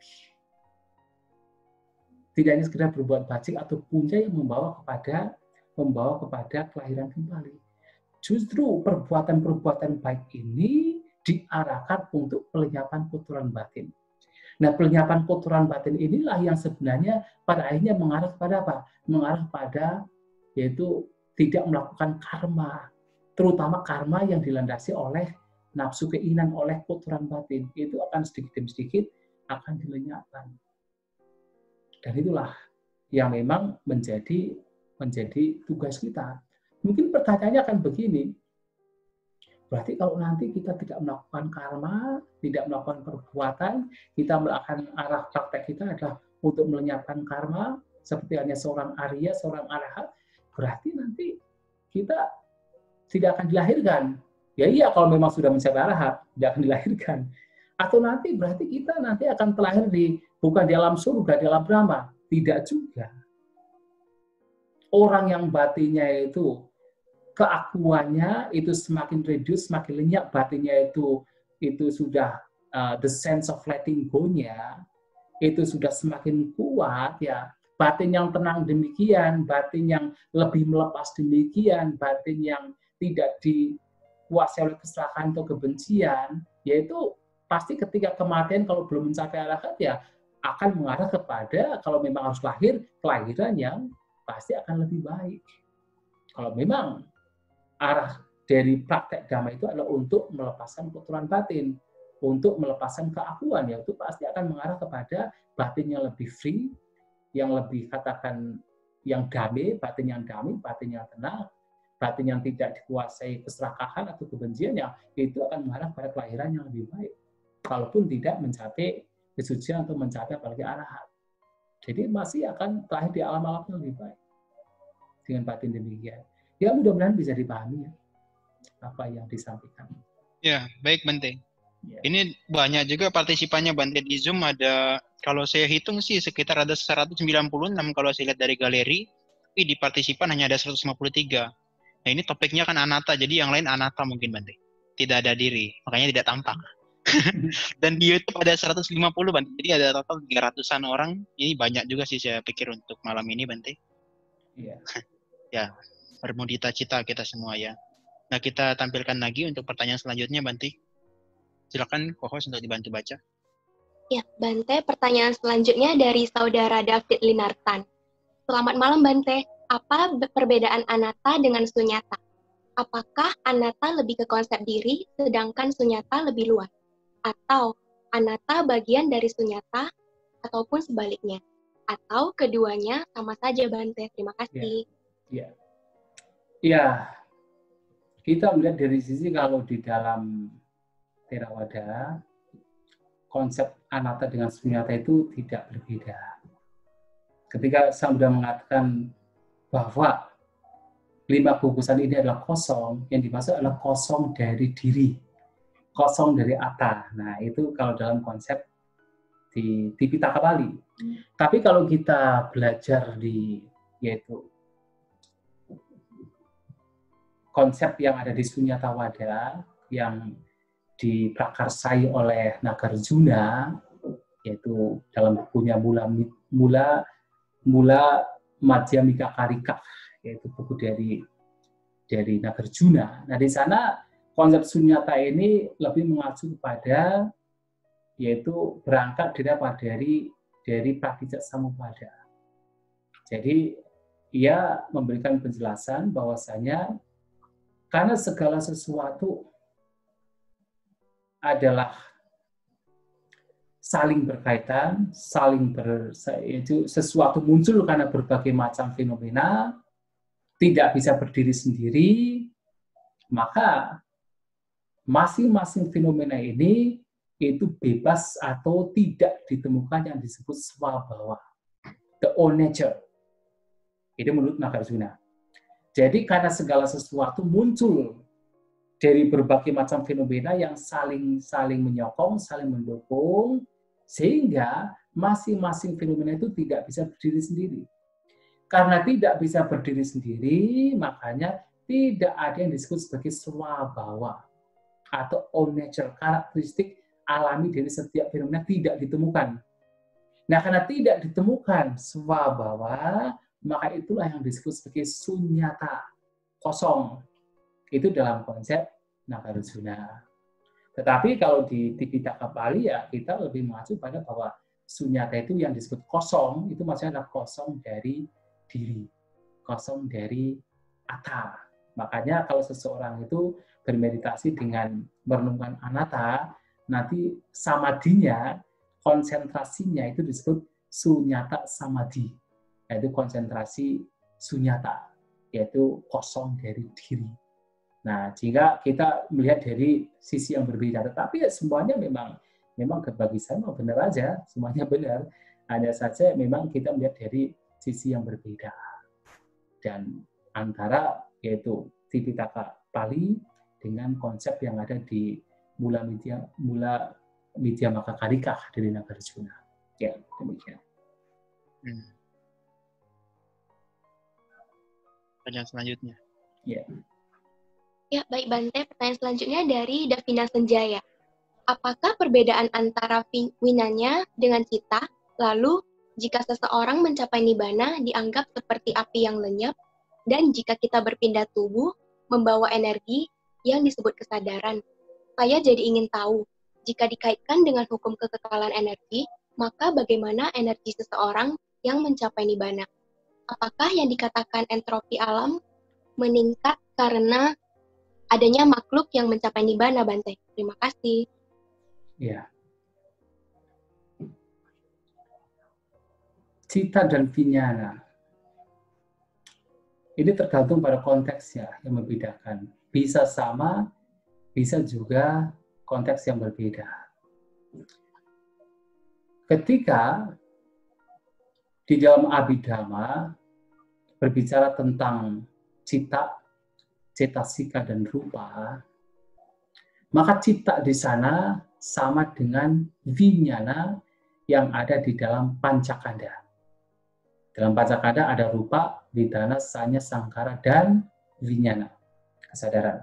Tidak hanya sekedar berbuat bajik atau punca yang membawa kepada membawa kepada kelahiran kembali. Justru perbuatan-perbuatan baik ini diarahkan untuk pelenyapan kotoran batin. Nah, pelenyapan kotoran batin inilah yang sebenarnya pada akhirnya mengarah pada apa? Mengarah pada yaitu tidak melakukan karma, terutama karma yang dilandasi oleh nafsu keinginan, oleh kotoran batin. Itu akan sedikit demi sedikit akan dilenyapkan. Dan itulah yang memang menjadi menjadi tugas kita. Mungkin pertanyaannya akan begini, berarti kalau nanti kita tidak melakukan karma, tidak melakukan perbuatan, kita melakukan arah praktek kita adalah untuk melenyapkan karma, seperti hanya seorang Arya, seorang Arahat, berarti nanti kita tidak akan dilahirkan. Ya iya, kalau memang sudah mencapai Arahat, tidak akan dilahirkan. Atau nanti berarti kita nanti akan terlahir di bukan di alam surga, di alam Brahma. Tidak juga. Orang yang batinnya itu keakuannya itu semakin reduce, semakin lenyap, batinnya itu itu sudah uh, the sense of letting go-nya itu sudah semakin kuat ya. Batin yang tenang demikian, batin yang lebih melepas demikian, batin yang tidak dikuasai oleh kesalahan atau kebencian, yaitu pasti ketika kematian kalau belum mencapai arahat ya akan mengarah kepada kalau memang harus lahir, kelahiran yang pasti akan lebih baik. Kalau memang arah dari praktek dhamma itu adalah untuk melepaskan kotoran batin, untuk melepaskan keakuan, yaitu pasti akan mengarah kepada batin yang lebih free, yang lebih katakan yang damai, batin yang damai, batin yang tenang, batin yang tidak dikuasai keserakahan atau kebencian, ya itu akan mengarah pada kelahiran yang lebih baik. Kalaupun tidak mencapai kesucian atau mencapai apalagi arahat. Jadi masih akan terakhir di alam-alam yang lebih baik. Dengan batin demikian. Ya mudah-mudahan bisa dipahami ya apa yang disampaikan. Ya, baik Bante. Ya. Ini banyak juga partisipannya Bante di Zoom, ada kalau saya hitung sih sekitar ada seratus sembilan puluh enam kalau saya lihat dari galeri, tapi di partisipan hanya ada seratus lima puluh tiga. Nah ini topiknya kan anatta, jadi yang lain anatta mungkin Bante. Tidak ada diri, makanya tidak tampak. Dan di YouTube ada seratus lima puluh Bante, jadi ada total tiga ratusan orang. Ini banyak juga sih saya pikir untuk malam ini Bante. Iya. Ya, bermudita cita kita semua ya. Nah kita tampilkan lagi untuk pertanyaan selanjutnya Bante. Silakan co-host untuk dibantu baca. Ya, Bante, pertanyaan selanjutnya dari saudara David Linartan. Selamat malam Bante, apa perbedaan anatta dengan sunyata? apakah anatta lebih ke konsep diri, sedangkan sunyata lebih luas? Atau anatta bagian dari sunyata, ataupun sebaliknya? Atau keduanya sama saja, Bante? Terima kasih. Ya, ya. Kita melihat dari sisi kalau di dalam Theravada, konsep anatta dengan sunyata itu tidak berbeda. Ketika saya sudah mengatakan bahwa lima gugusan ini adalah kosong, yang dimaksud adalah kosong dari diri, kosong dari atta. Nah, itu kalau dalam konsep di, di Pitaka Pali. Hmm. Tapi kalau kita belajar di, yaitu konsep yang ada di Sunyata Wada, yang diprakarsai oleh Nagarjuna, yaitu dalam bukunya Mula Mula Mula Madhyamika Karika, yaitu buku dari dari Nagarjuna. Nah, di sana konsep sunyata ini lebih mengacu kepada, yaitu berangkat dari dari Pratitya Samuppada. Jadi ia memberikan penjelasan bahwasanya karena segala sesuatu adalah saling berkaitan, saling ber, itu sesuatu muncul karena berbagai macam fenomena, tidak bisa berdiri sendiri, maka masing-masing fenomena ini itu bebas atau tidak ditemukan yang disebut swabhawa, the own nature. Itu menurut Nagarjuna. Jadi karena segala sesuatu muncul dari berbagai macam fenomena yang saling saling menyokong, saling mendukung, sehingga masing-masing fenomena itu tidak bisa berdiri sendiri. Karena tidak bisa berdiri sendiri, makanya tidak ada yang disebut sebagai swabhawa atau own nature, karakteristik alami dari setiap fenomena tidak ditemukan. Nah, karena tidak ditemukan swabhawa, maka itulah yang disebut sebagai sunyata, kosong. Itu dalam konsep Nagarjuna. Tetapi kalau di Tipitaka Pali, ya kita lebih mengacu pada bahwa sunyata itu yang disebut kosong, itu maksudnya adalah kosong dari diri, kosong dari atta. Makanya kalau seseorang itu bermeditasi dengan merenungkan anatta, nanti samadhinya, konsentrasinya itu disebut sunyata samadhi, yaitu konsentrasi sunyata, yaitu kosong dari diri. Nah, jika kita melihat dari sisi yang berbeda, tetapi ya semuanya memang memang bagi saya benar aja, semuanya benar. Hanya saja memang kita melihat dari sisi yang berbeda. Dan antara yaitu Tipitaka Pali dengan konsep yang ada di Mula Midya Mula Madhyamika Karika dari Nagarjuna. Ya, demikian. Hmm. Pertanyaan selanjutnya. Ya. Ya, baik Bante. Pertanyaan selanjutnya dari Davina Senjaya. Apakah perbedaan antara winanya dengan cita, lalu jika seseorang mencapai nibbana dianggap seperti api yang lenyap, dan jika kita berpindah tubuh, membawa energi yang disebut kesadaran? Saya jadi ingin tahu, jika dikaitkan dengan hukum kekekalan energi, maka bagaimana energi seseorang yang mencapai nibbana? Apakah yang dikatakan entropi alam meningkat karena adanya makhluk yang mencapai nibbana, Bante? Terima kasih. Ya. Cita dan vinyana. Ini tergantung pada konteksnya yang membedakan. Bisa sama, bisa juga konteks yang berbeda. Ketika di dalam Abhidhamma berbicara tentang cita, cetasika dan rupa, maka cita di sana sama dengan vinyana yang ada di dalam pancakanda. Dalam pancakanda ada rupa, vedana, sanya, sangkara, dan vinyana, kesadaran.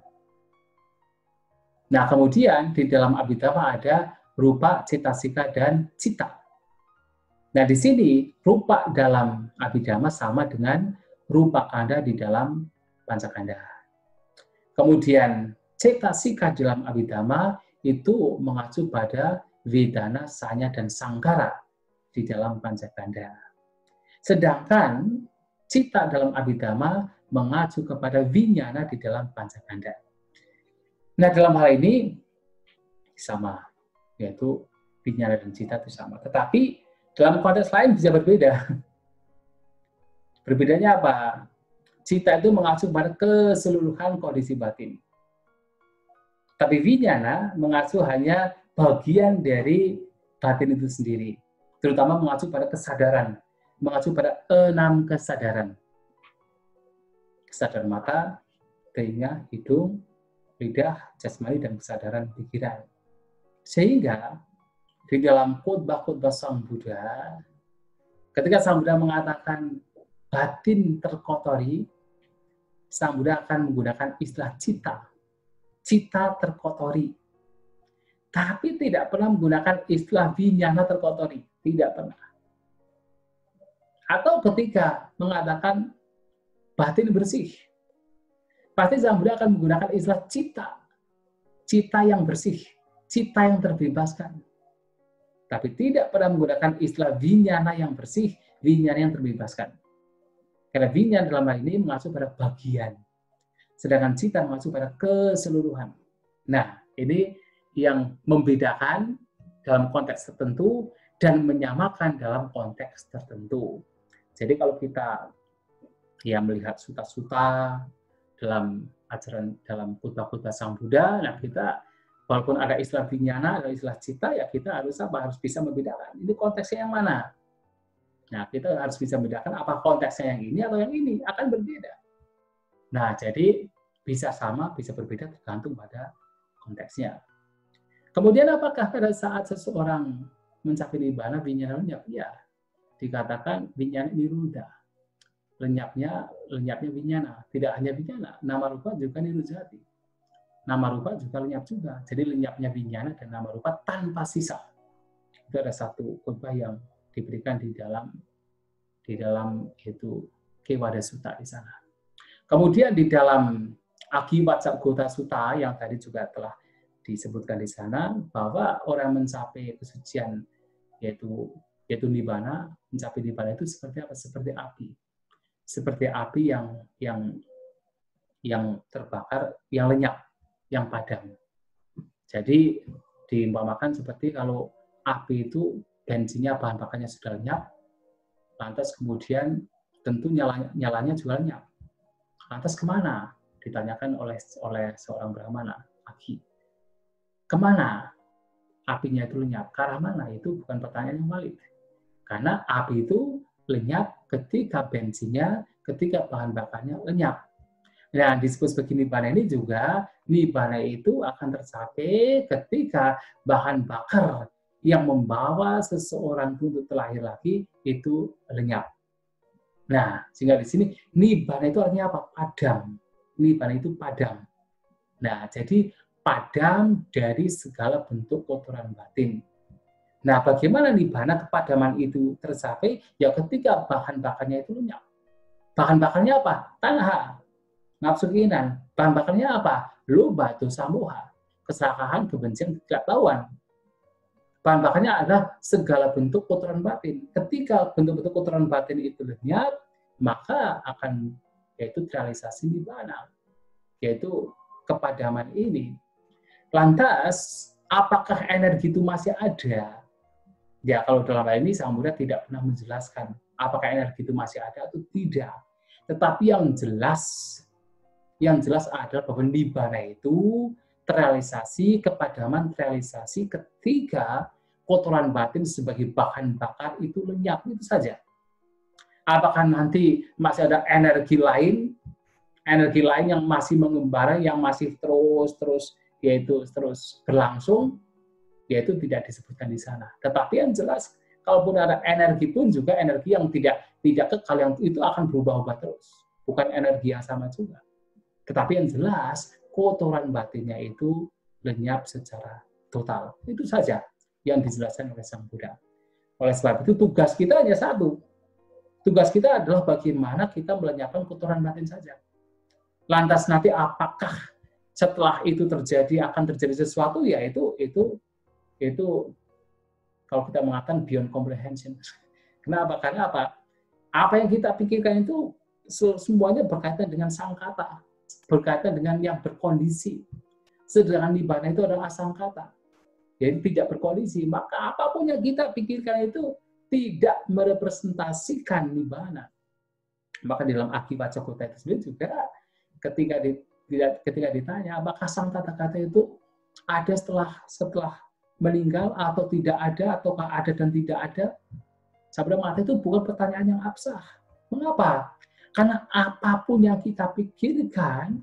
Nah, kemudian di dalam Abhidhamma ada rupa, cetasika, dan cita. Nah, di sini rupa dalam Abhidhamma sama dengan rupa kanda di dalam pancakanda. Kemudian cetasika dalam Abhidhamma itu mengacu pada vedana, sanya, dan sangkara di dalam pancakanda. Sedangkan cita dalam Abhidhamma mengacu kepada vinyana di dalam pancakanda. Nah, dalam hal ini sama, yaitu vinyana dan cita itu sama. Tetapi dalam konteks lain bisa berbeda. Berbedanya apa? Cita itu mengacu pada keseluruhan kondisi batin. Tapi vinyana mengacu hanya bagian dari batin itu sendiri. Terutama mengacu pada kesadaran. Mengacu pada enam kesadaran. Kesadaran mata, telinga, hidung, lidah, jasmani, dan kesadaran pikiran. Sehingga di dalam khotbah-khotbah Sang Buddha, ketika Sang Buddha mengatakan batin terkotori, Sang Buddha akan menggunakan istilah cita. Cita terkotori. Tapi tidak pernah menggunakan istilah vinyana terkotori. Tidak pernah. Atau ketika mengatakan batin bersih, pasti Sang Buddha akan menggunakan istilah cita. Cita yang bersih. Cita yang terbebaskan. Tapi tidak pernah menggunakan istilah vinyana yang bersih, vinyana yang terbebaskan. Karena vinyana dalam hal ini mengacu pada bagian. Sedangkan cita mengacu pada keseluruhan. Nah, ini yang membedakan dalam konteks tertentu dan menyamakan dalam konteks tertentu. Jadi kalau kita ya melihat suta-suta dalam ajaran dalam khotbah-khotbah Sang Buddha, nah kita walaupun ada istilah vinyana, ada istilah cita, ya kita harus apa? Harus bisa membedakan. Ini konteksnya yang mana? Nah, kita harus bisa membedakan apa konteksnya yang ini atau yang ini. Akan berbeda. Nah, jadi bisa sama, bisa berbeda tergantung pada konteksnya. Kemudian apakah pada saat seseorang mencapai nibbana, vinyana lenyap? Ya, dikatakan vinyana niruddha. Lenyapnya, lenyapnya vinyana. Tidak hanya vinyana, nama rupa juga niruddhati. Nama rupa juga lenyap juga. Jadi lenyapnya vinyana dan nama rupa tanpa sisa. Itu ada satu khotbah yang diberikan di dalam di dalam itu Kewada Sutta di sana. Kemudian di dalam Agiwacagota Sutta yang tadi juga telah disebutkan di sana bahwa orang mencapai kesucian yaitu yaitu nibbana, mencapai nibbana itu seperti apa? Seperti api. Seperti api yang yang yang terbakar, yang lenyap, yang padam. Jadi diumpamakan seperti kalau api itu bensinnya, bahan bakarnya sudah lenyap, lantas kemudian tentu nyalanya, nyalanya juga lenyap. Lantas kemana? Ditanyakan oleh oleh seorang brahmana, Agi. Kemana apinya itu lenyap? Ke arah mana? Itu bukan pertanyaan yang valid. Karena api itu lenyap ketika bensinnya, ketika bahan bakarnya lenyap. Nah, disebut sebagai nibbana ini juga, nibbana itu akan tercapai ketika bahan bakar yang membawa seseorang untuk terlahir lagi itu lenyap. Nah, sehingga di sini nibbana itu artinya apa? Padam. Nibbana itu padam. Nah, jadi padam dari segala bentuk kotoran batin. Nah, bagaimana nibbana kepadaman itu tercapai? Ya ketika bahan bakarnya itu lenyap. Bahan bakarnya apa? Tanha, nafsu keinginan. Bahan bakarnya apa? Lobha, dosa, moha, keserakahan, kebencian, ketidaktahuan. Bahan bakarnya adalah segala bentuk kotoran batin. Ketika bentuk-bentuk kotoran batin itu lenyap, maka akan yaitu realisasi nibbana, yaitu kepadaman ini. Lantas, apakah energi itu masih ada? Ya, kalau dalam hal ini Sang Buddha tidak pernah menjelaskan apakah energi itu masih ada atau tidak. Tetapi yang jelas, yang jelas adalah bahwa nibbana itu terrealisasi, kepadaman terrealisasi ketika kotoran batin sebagai bahan bakar itu lenyap, itu saja. Apakah nanti masih ada energi lain, energi lain yang masih mengembara, yang masih terus-terus yaitu terus berlangsung, yaitu tidak disebutkan di sana. Tetapi yang jelas, kalaupun ada energi pun juga energi yang tidak tidak kekal, yang itu akan berubah-ubah terus. Bukan energi yang sama juga. Tetapi yang jelas, kotoran batinnya itu lenyap secara total. Itu saja yang dijelaskan oleh Sang Buddha. Oleh sebab itu tugas kita hanya satu. Tugas kita adalah bagaimana kita melenyapkan kotoran batin saja. Lantas nanti apakah setelah itu terjadi akan terjadi sesuatu, ya itu itu itu kalau kita mengatakan beyond comprehension. Kenapa? Karena apa? Apa yang kita pikirkan itu semuanya berkaitan dengan sangkata, berkaitan dengan yang berkondisi. Sedangkan nibbana itu adalah asangkata, jadi tidak berkondisi. Maka apapun yang kita pikirkan itu tidak merepresentasikan nibbana. Maka di dalam Akiwacakutta itu sendiri juga ketika di, ketika ditanya apakah sangkata-kata itu ada setelah setelah meninggal atau tidak ada, ataukah ada dan tidak ada, Sabda mengatakan itu bukan pertanyaan yang absah. Mengapa? Karena apapun yang kita pikirkan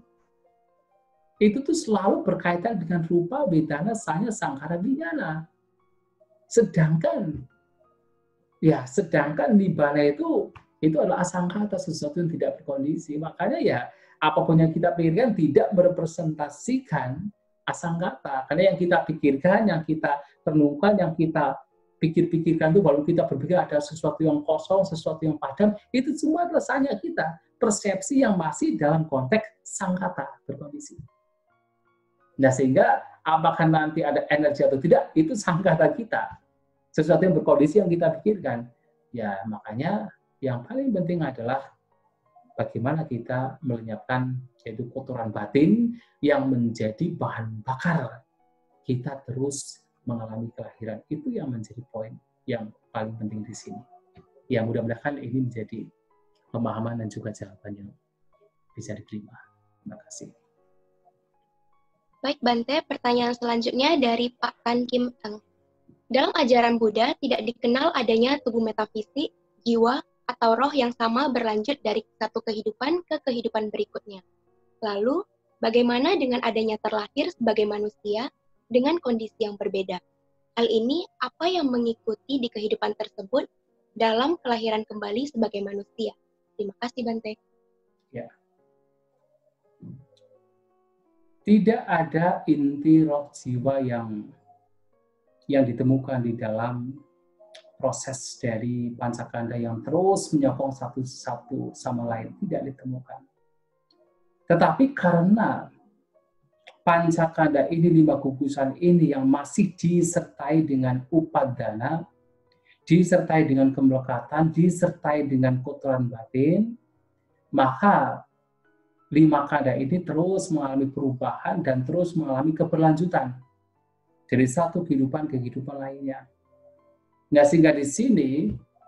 itu tuh selalu berkaitan dengan rupa, vedana, sanya, sangkara, vijnana. Sedangkan ya, sedangkan nibbana itu itu adalah asangkata, sesuatu yang tidak berkondisi. Makanya ya, apapun yang kita pikirkan tidak merepresentasikan asangkata. Karena yang kita pikirkan, yang kita renungkan, yang kita pikir-pikirkan itu, walaupun kita berpikir ada sesuatu yang kosong, sesuatu yang padam, itu semua adalah sanya kita. Persepsi yang masih dalam konteks sangkata berkondisi. Nah, sehingga apakah nanti ada energi atau tidak, itu sangkata kita. Sesuatu yang berkondisi yang kita pikirkan. Ya, makanya yang paling penting adalah bagaimana kita melenyapkan yaitu kotoran batin yang menjadi bahan bakar kita terus mengalami kelahiran. Itu yang menjadi poin yang paling penting di sini. Ya, mudah-mudahan ini menjadi pemahaman dan juga jawaban yang bisa diterima. Terima kasih. Baik, Bante, pertanyaan selanjutnya dari Pak Tan Kim Eng. Dalam ajaran Buddha tidak dikenal adanya tubuh metafisik, jiwa, atau roh yang sama berlanjut dari satu kehidupan ke kehidupan berikutnya. Lalu, bagaimana dengan adanya terlahir sebagai manusia dengan kondisi yang berbeda? Hal ini apa yang mengikuti di kehidupan tersebut dalam kelahiran kembali sebagai manusia? Terima kasih, Bante. Ya. Tidak ada inti roh jiwa yang yang ditemukan di dalam proses dari pancakanda yang terus menyokong satu-satu sama lain, tidak ditemukan. Tetapi karena pancakanda ini, lima gugusan ini yang masih disertai dengan upadana, disertai dengan kemelekatan, disertai dengan kotoran batin, maka lima kanda ini terus mengalami perubahan dan terus mengalami keberlanjutan dari satu kehidupan ke kehidupan lainnya. Nah, sehingga di sini,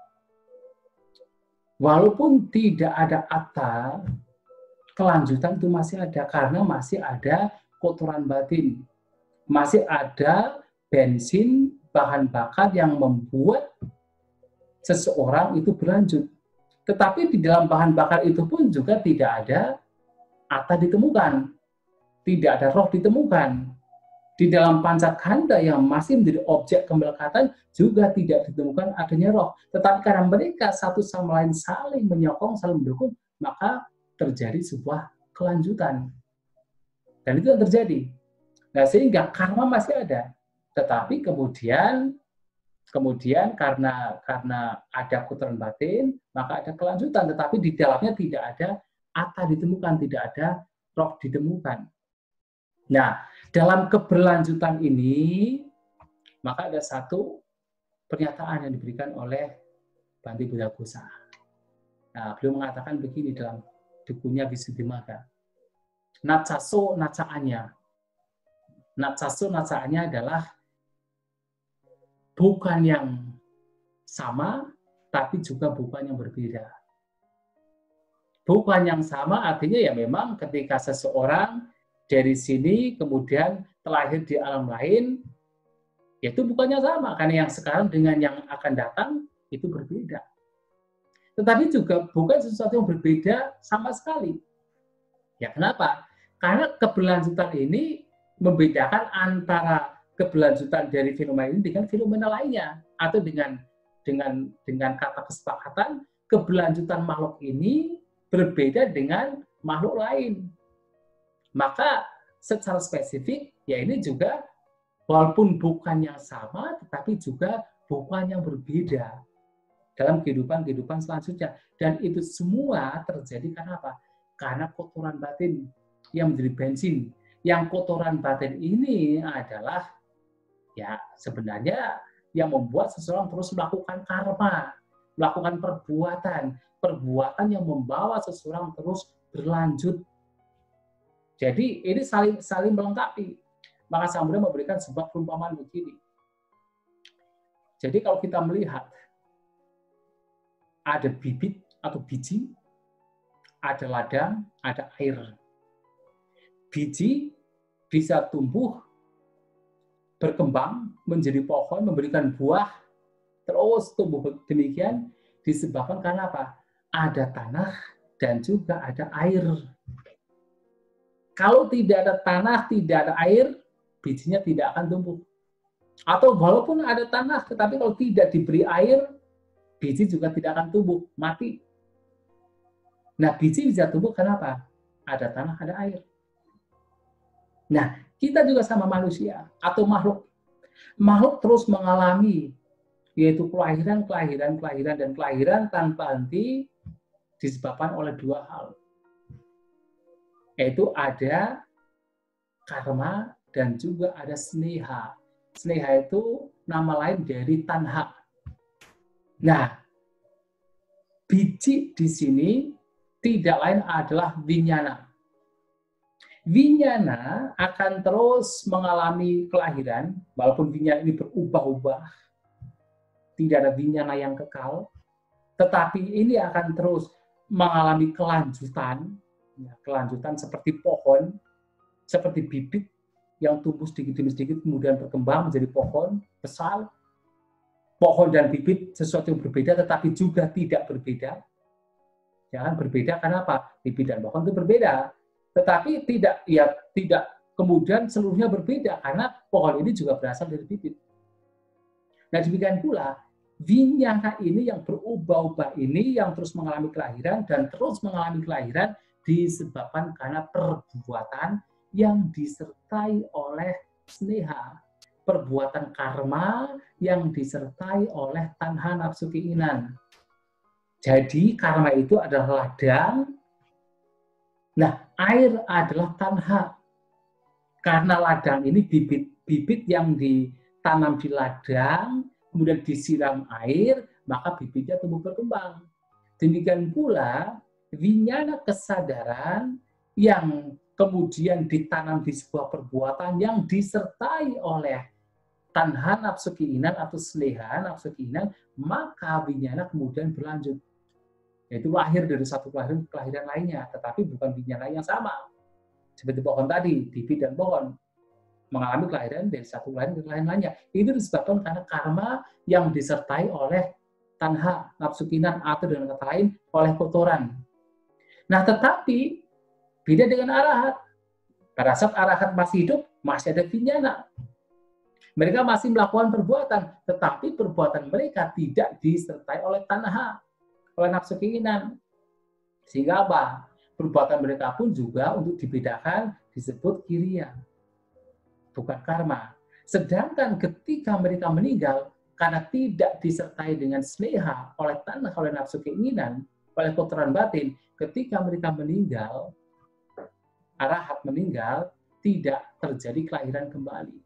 walaupun tidak ada atta, kelanjutan itu masih ada, karena masih ada kotoran batin. Masih ada bensin, bahan bakar yang membuat seseorang itu berlanjut. Tetapi di dalam bahan bakar itu pun juga tidak ada atta ditemukan. Tidak ada roh ditemukan. Di dalam pancakanda yang masih menjadi objek kemelekatan juga tidak ditemukan adanya roh. Tetapi karena mereka satu sama lain saling menyokong, saling mendukung, maka terjadi sebuah kelanjutan. Dan itu yang terjadi. Nah, sehingga karma masih ada. Tetapi kemudian kemudian karena karena ada kotoran batin, maka ada kelanjutan. Tetapi di dalamnya tidak ada atta ditemukan, tidak ada roh ditemukan. Nah, dalam keberlanjutan ini, maka ada satu pernyataan yang diberikan oleh Bhante Buddhaghosha. Nah, beliau mengatakan begini dalam bukunya Visuddhimagga. Nacaso nacaannya. Nacaso nacaannya adalah bukan yang sama, tapi juga bukan yang berbeda. Bukan yang sama artinya ya memang ketika seseorang dari sini kemudian terlahir di alam lain, itu bukannya sama, karena yang sekarang dengan yang akan datang itu berbeda. Tetapi juga bukan sesuatu yang berbeda sama sekali. Ya, kenapa? Karena keberlanjutan ini membedakan antara keberlanjutan dari fenomena ini dengan fenomena lainnya, atau dengan dengan dengan kata kesepakatan keberlanjutan makhluk ini berbeda dengan makhluk lain. Maka secara spesifik, ya ini juga walaupun bukan yang sama, tetapi juga bukan yang berbeda dalam kehidupan-kehidupan selanjutnya. Dan itu semua terjadi karena apa? Karena kotoran batin yang menjadi bensin. Yang kotoran batin ini adalah ya sebenarnya yang membuat seseorang terus melakukan karma, melakukan perbuatan. perbuatan yang membawa seseorang terus berlanjut. Jadi ini saling saling melengkapi. Maka Sang Buddha memberikan sebuah perumpamaan begini. Jadi kalau kita melihat ada bibit atau biji, ada ladang, ada air. Biji bisa tumbuh, berkembang, menjadi pohon, memberikan buah, terus tumbuh demikian, disebabkan karena apa? Ada tanah dan juga ada air. Kalau tidak ada tanah, tidak ada air, bijinya tidak akan tumbuh. Atau walaupun ada tanah, tetapi kalau tidak diberi air, biji juga tidak akan tumbuh, mati. Nah, biji bisa tumbuh kenapa? Ada tanah, ada air. Nah, kita juga sama manusia atau makhluk. Makhluk terus mengalami, yaitu kelahiran, kelahiran, kelahiran, dan kelahiran tanpa henti disebabkan oleh dua hal. Yaitu ada karma dan juga ada sneha. Sneha itu nama lain dari tanha. Nah, biji di sini tidak lain adalah vinyana. Vinyana akan terus mengalami kelahiran, walaupun vinyana ini berubah-ubah, tidak ada vinyana yang kekal, tetapi ini akan terus mengalami kelanjutan, ya, kelanjutan seperti pohon, seperti bibit yang tumbuh sedikit demi sedikit, kemudian berkembang menjadi pohon besar. Pohon dan bibit sesuatu yang berbeda, tetapi juga tidak berbeda. Jangan berbeda karena apa? Bibit dan pohon itu berbeda, tetapi tidak ya tidak kemudian seluruhnya berbeda karena pohon ini juga berasal dari bibit. Nah, demikian pula vinyana ini yang berubah-ubah ini yang terus mengalami kelahiran dan terus mengalami kelahiran disebabkan karena perbuatan yang disertai oleh sneha, perbuatan karma yang disertai oleh tanha nafsu keinginan. Jadi karma itu adalah ladang. Nah, air adalah tanha. Karena ladang ini bibit-bibit yang ditanam di ladang, kemudian disiram air, maka bibitnya tumbuh berkembang. Demikian pula, vinyana kesadaran yang kemudian ditanam di sebuah perbuatan yang disertai oleh tanha nafsu keinginan atau sneha nafsu keinginan, maka vinyana kemudian berlanjut. Yaitu lahir dari satu kelahiran ke kelahiran lainnya, tetapi bukan vinyana yang sama. Seperti pohon tadi, bibit dan pohon mengalami kelahiran dari satu kelahiran ke kelahiran lainnya. Itu disebabkan karena karma yang disertai oleh tanha nafsu keinginan atau dengan kata lain oleh kotoran. Nah, tetapi beda dengan arahat. Pada saat arahat masih hidup, masih ada vinyana. Mereka masih melakukan perbuatan, tetapi perbuatan mereka tidak disertai oleh tanha, oleh nafsu keinginan. Sehingga apa? Perbuatan mereka pun juga untuk dibedakan disebut kiriya, bukan karma. Sedangkan ketika mereka meninggal, karena tidak disertai dengan sneha, oleh tanha, oleh nafsu keinginan, oleh kotoran batin, ketika mereka meninggal, arahat meninggal, tidak terjadi kelahiran kembali.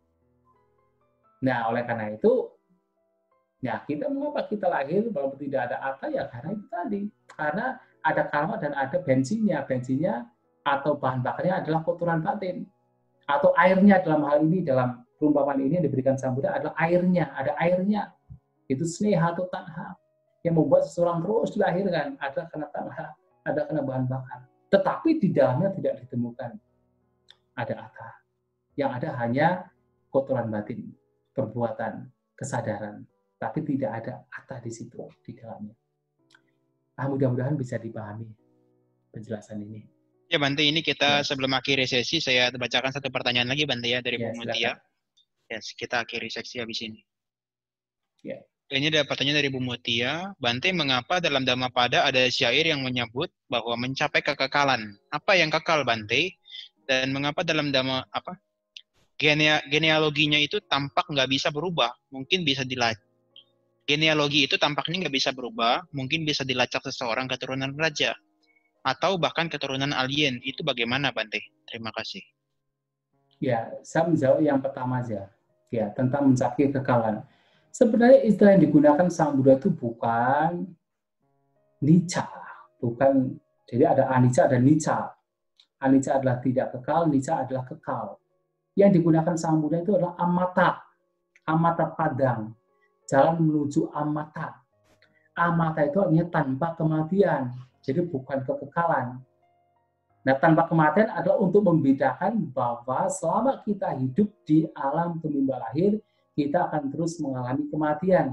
Nah, oleh karena itu, ya kita mengapa kita lahir walaupun tidak ada atta, ya karena itu tadi. Karena ada karma dan ada bensinnya. Bensinnya atau bahan bakarnya adalah kotoran batin. Atau airnya dalam hal ini, dalam perumpamaan ini yang diberikan Sang Buddha adalah airnya, ada airnya. Itu sneha atau tanha. Yang membuat seseorang terus dilahirkan, ada karena tanha, ada karena bahan bakar. Tetapi di dalamnya tidak ditemukan ada atta. Yang ada hanya kotoran batin, perbuatan, kesadaran. Tapi tidak ada atta di situ, di dalamnya. Nah, mudah-mudahan bisa dipahami penjelasan ini. Ya, Bante, ini kita ya. Sebelum akhiri sesi, saya bacakan satu pertanyaan lagi, Bante, ya, dari ya, Bu Mutia. Ya, kita akhiri sesi habis ini. Ya. Ini ada pertanyaan dari Bu Mutia. Bante, mengapa dalam Dhammapada ada syair yang menyebut bahwa mencapai kekekalan? Apa yang kekal, Bante? Dan mengapa dalam Dhamma apa Genea, genealoginya itu tampak nggak bisa berubah? Mungkin bisa dilacak. Genealogi itu tampaknya nggak bisa berubah, mungkin bisa dilacak seseorang keturunan raja, atau bahkan keturunan alien. Itu bagaimana, Bante? Terima kasih. Ya, saya menjawab yang pertama aja. Ya, tentang mencapai kekekalan. Sebenarnya istilah yang digunakan Sang Buddha itu bukan nicca, bukan, jadi ada anicca dan nicca. Anicca adalah tidak kekal, nicca adalah kekal. Yang digunakan Sang Buddha itu adalah amata, amata padang, jalan menuju amata. Amata itu artinya tanpa kematian, jadi bukan kekekalan. Nah, tanpa kematian adalah untuk membedakan bahwa selama kita hidup di alam tumimba lahir, kita akan terus mengalami kematian.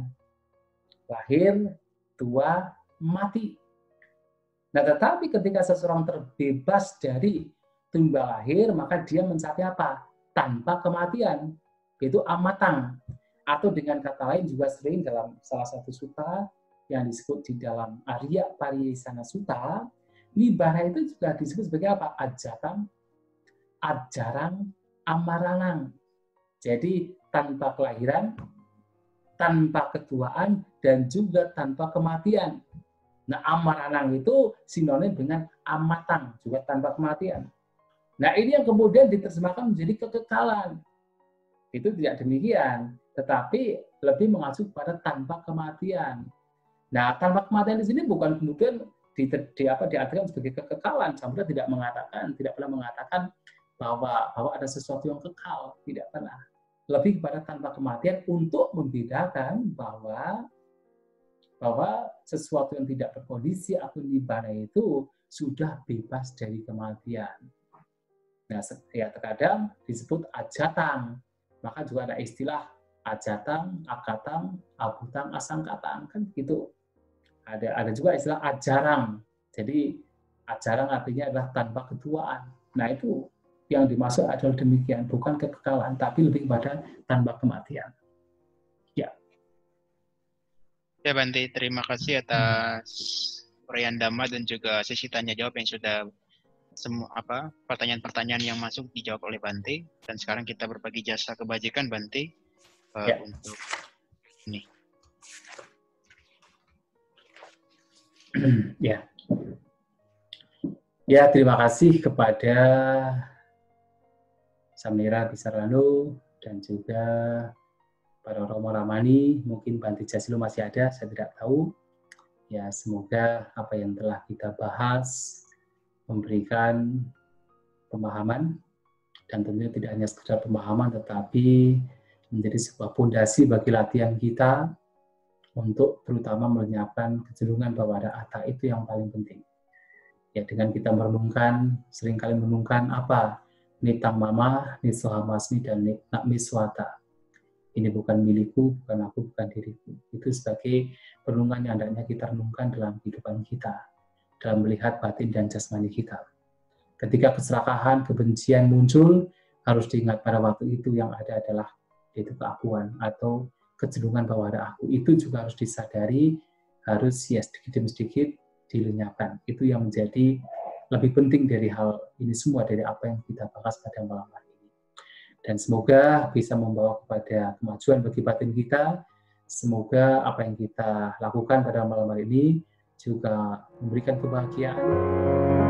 Lahir, tua, mati. Nah, tetapi ketika seseorang terbebas dari tumimba lahir, maka dia mencapai apa? Tanpa kematian. Itu amatang. Atau dengan kata lain juga sering dalam salah satu sutta yang disebut di dalam Arya Pariyesana Sutta, Nibbana itu juga disebut sebagai apa? Ajatang, ajarang, amaranang. Jadi tanpa kelahiran, tanpa ketuaan, dan juga tanpa kematian. Nah, amaranang itu sinonim dengan amatang, juga tanpa kematian. Nah, ini yang kemudian diterjemahkan menjadi kekekalan. Itu tidak demikian, tetapi lebih mengacu pada tanpa kematian. Nah, tanpa kematian di sini bukan kemudian Di, di apa diartikan sebagai kekekalan. Sang Buddha tidak mengatakan, tidak pernah mengatakan bahwa bahwa ada sesuatu yang kekal, tidak pernah. Lebih kepada tanpa kematian untuk membedakan bahwa bahwa sesuatu yang tidak berkondisi atau nibbana itu sudah bebas dari kematian. Nah, ya terkadang disebut ajatang, maka juga ada istilah ajatang, akatang, abutang, asangkatang, kan gitu. Ada, ada juga istilah ajarang. Jadi ajarang artinya adalah tanpa ketuaan. Nah, itu yang dimaksud adalah demikian, bukan kekekalan, tapi lebih kepada tanpa kematian. Ya. Ya, Bante, terima kasih atas uraian Dhamma dan juga sesi tanya jawab yang sudah semua apa pertanyaan-pertanyaan yang masuk dijawab oleh Bante. Dan sekarang kita berbagi jasa kebajikan, Bante, uh, ya. Untuk ini. Ya, ya terima kasih kepada Samira Bisarano dan juga para Romo Ramani. Mungkin Bante Jasilo masih ada, saya tidak tahu. Ya, semoga apa yang telah kita bahas memberikan pemahaman, dan tentunya tidak hanya sekedar pemahaman, tetapi menjadi sebuah fondasi bagi latihan kita untuk terutama menyiapkan kecenderungan bahwa ada atta itu yang paling penting. Ya, dengan kita merenungkan, seringkali merenungkan apa? Nitang mama, nitsohamasmi, dan nitmiswata. Ini bukan milikku, bukan aku, bukan diriku. Itu sebagai perenungan yang hendaknya kita renungkan dalam kehidupan kita, dalam melihat batin dan jasmani kita. Ketika keserakahan, kebencian muncul, harus diingat pada waktu itu yang ada adalah yaitu keakuan atau kecenderungan bahwa ada aku. Itu juga harus disadari, harus ya sedikit demi sedikit dilenyapkan. Itu yang menjadi lebih penting dari hal ini semua, dari apa yang kita bahas pada malam hari ini. Dan semoga bisa membawa kepada kemajuan bagi batin kita. Semoga apa yang kita lakukan pada malam hari ini juga memberikan kebahagiaan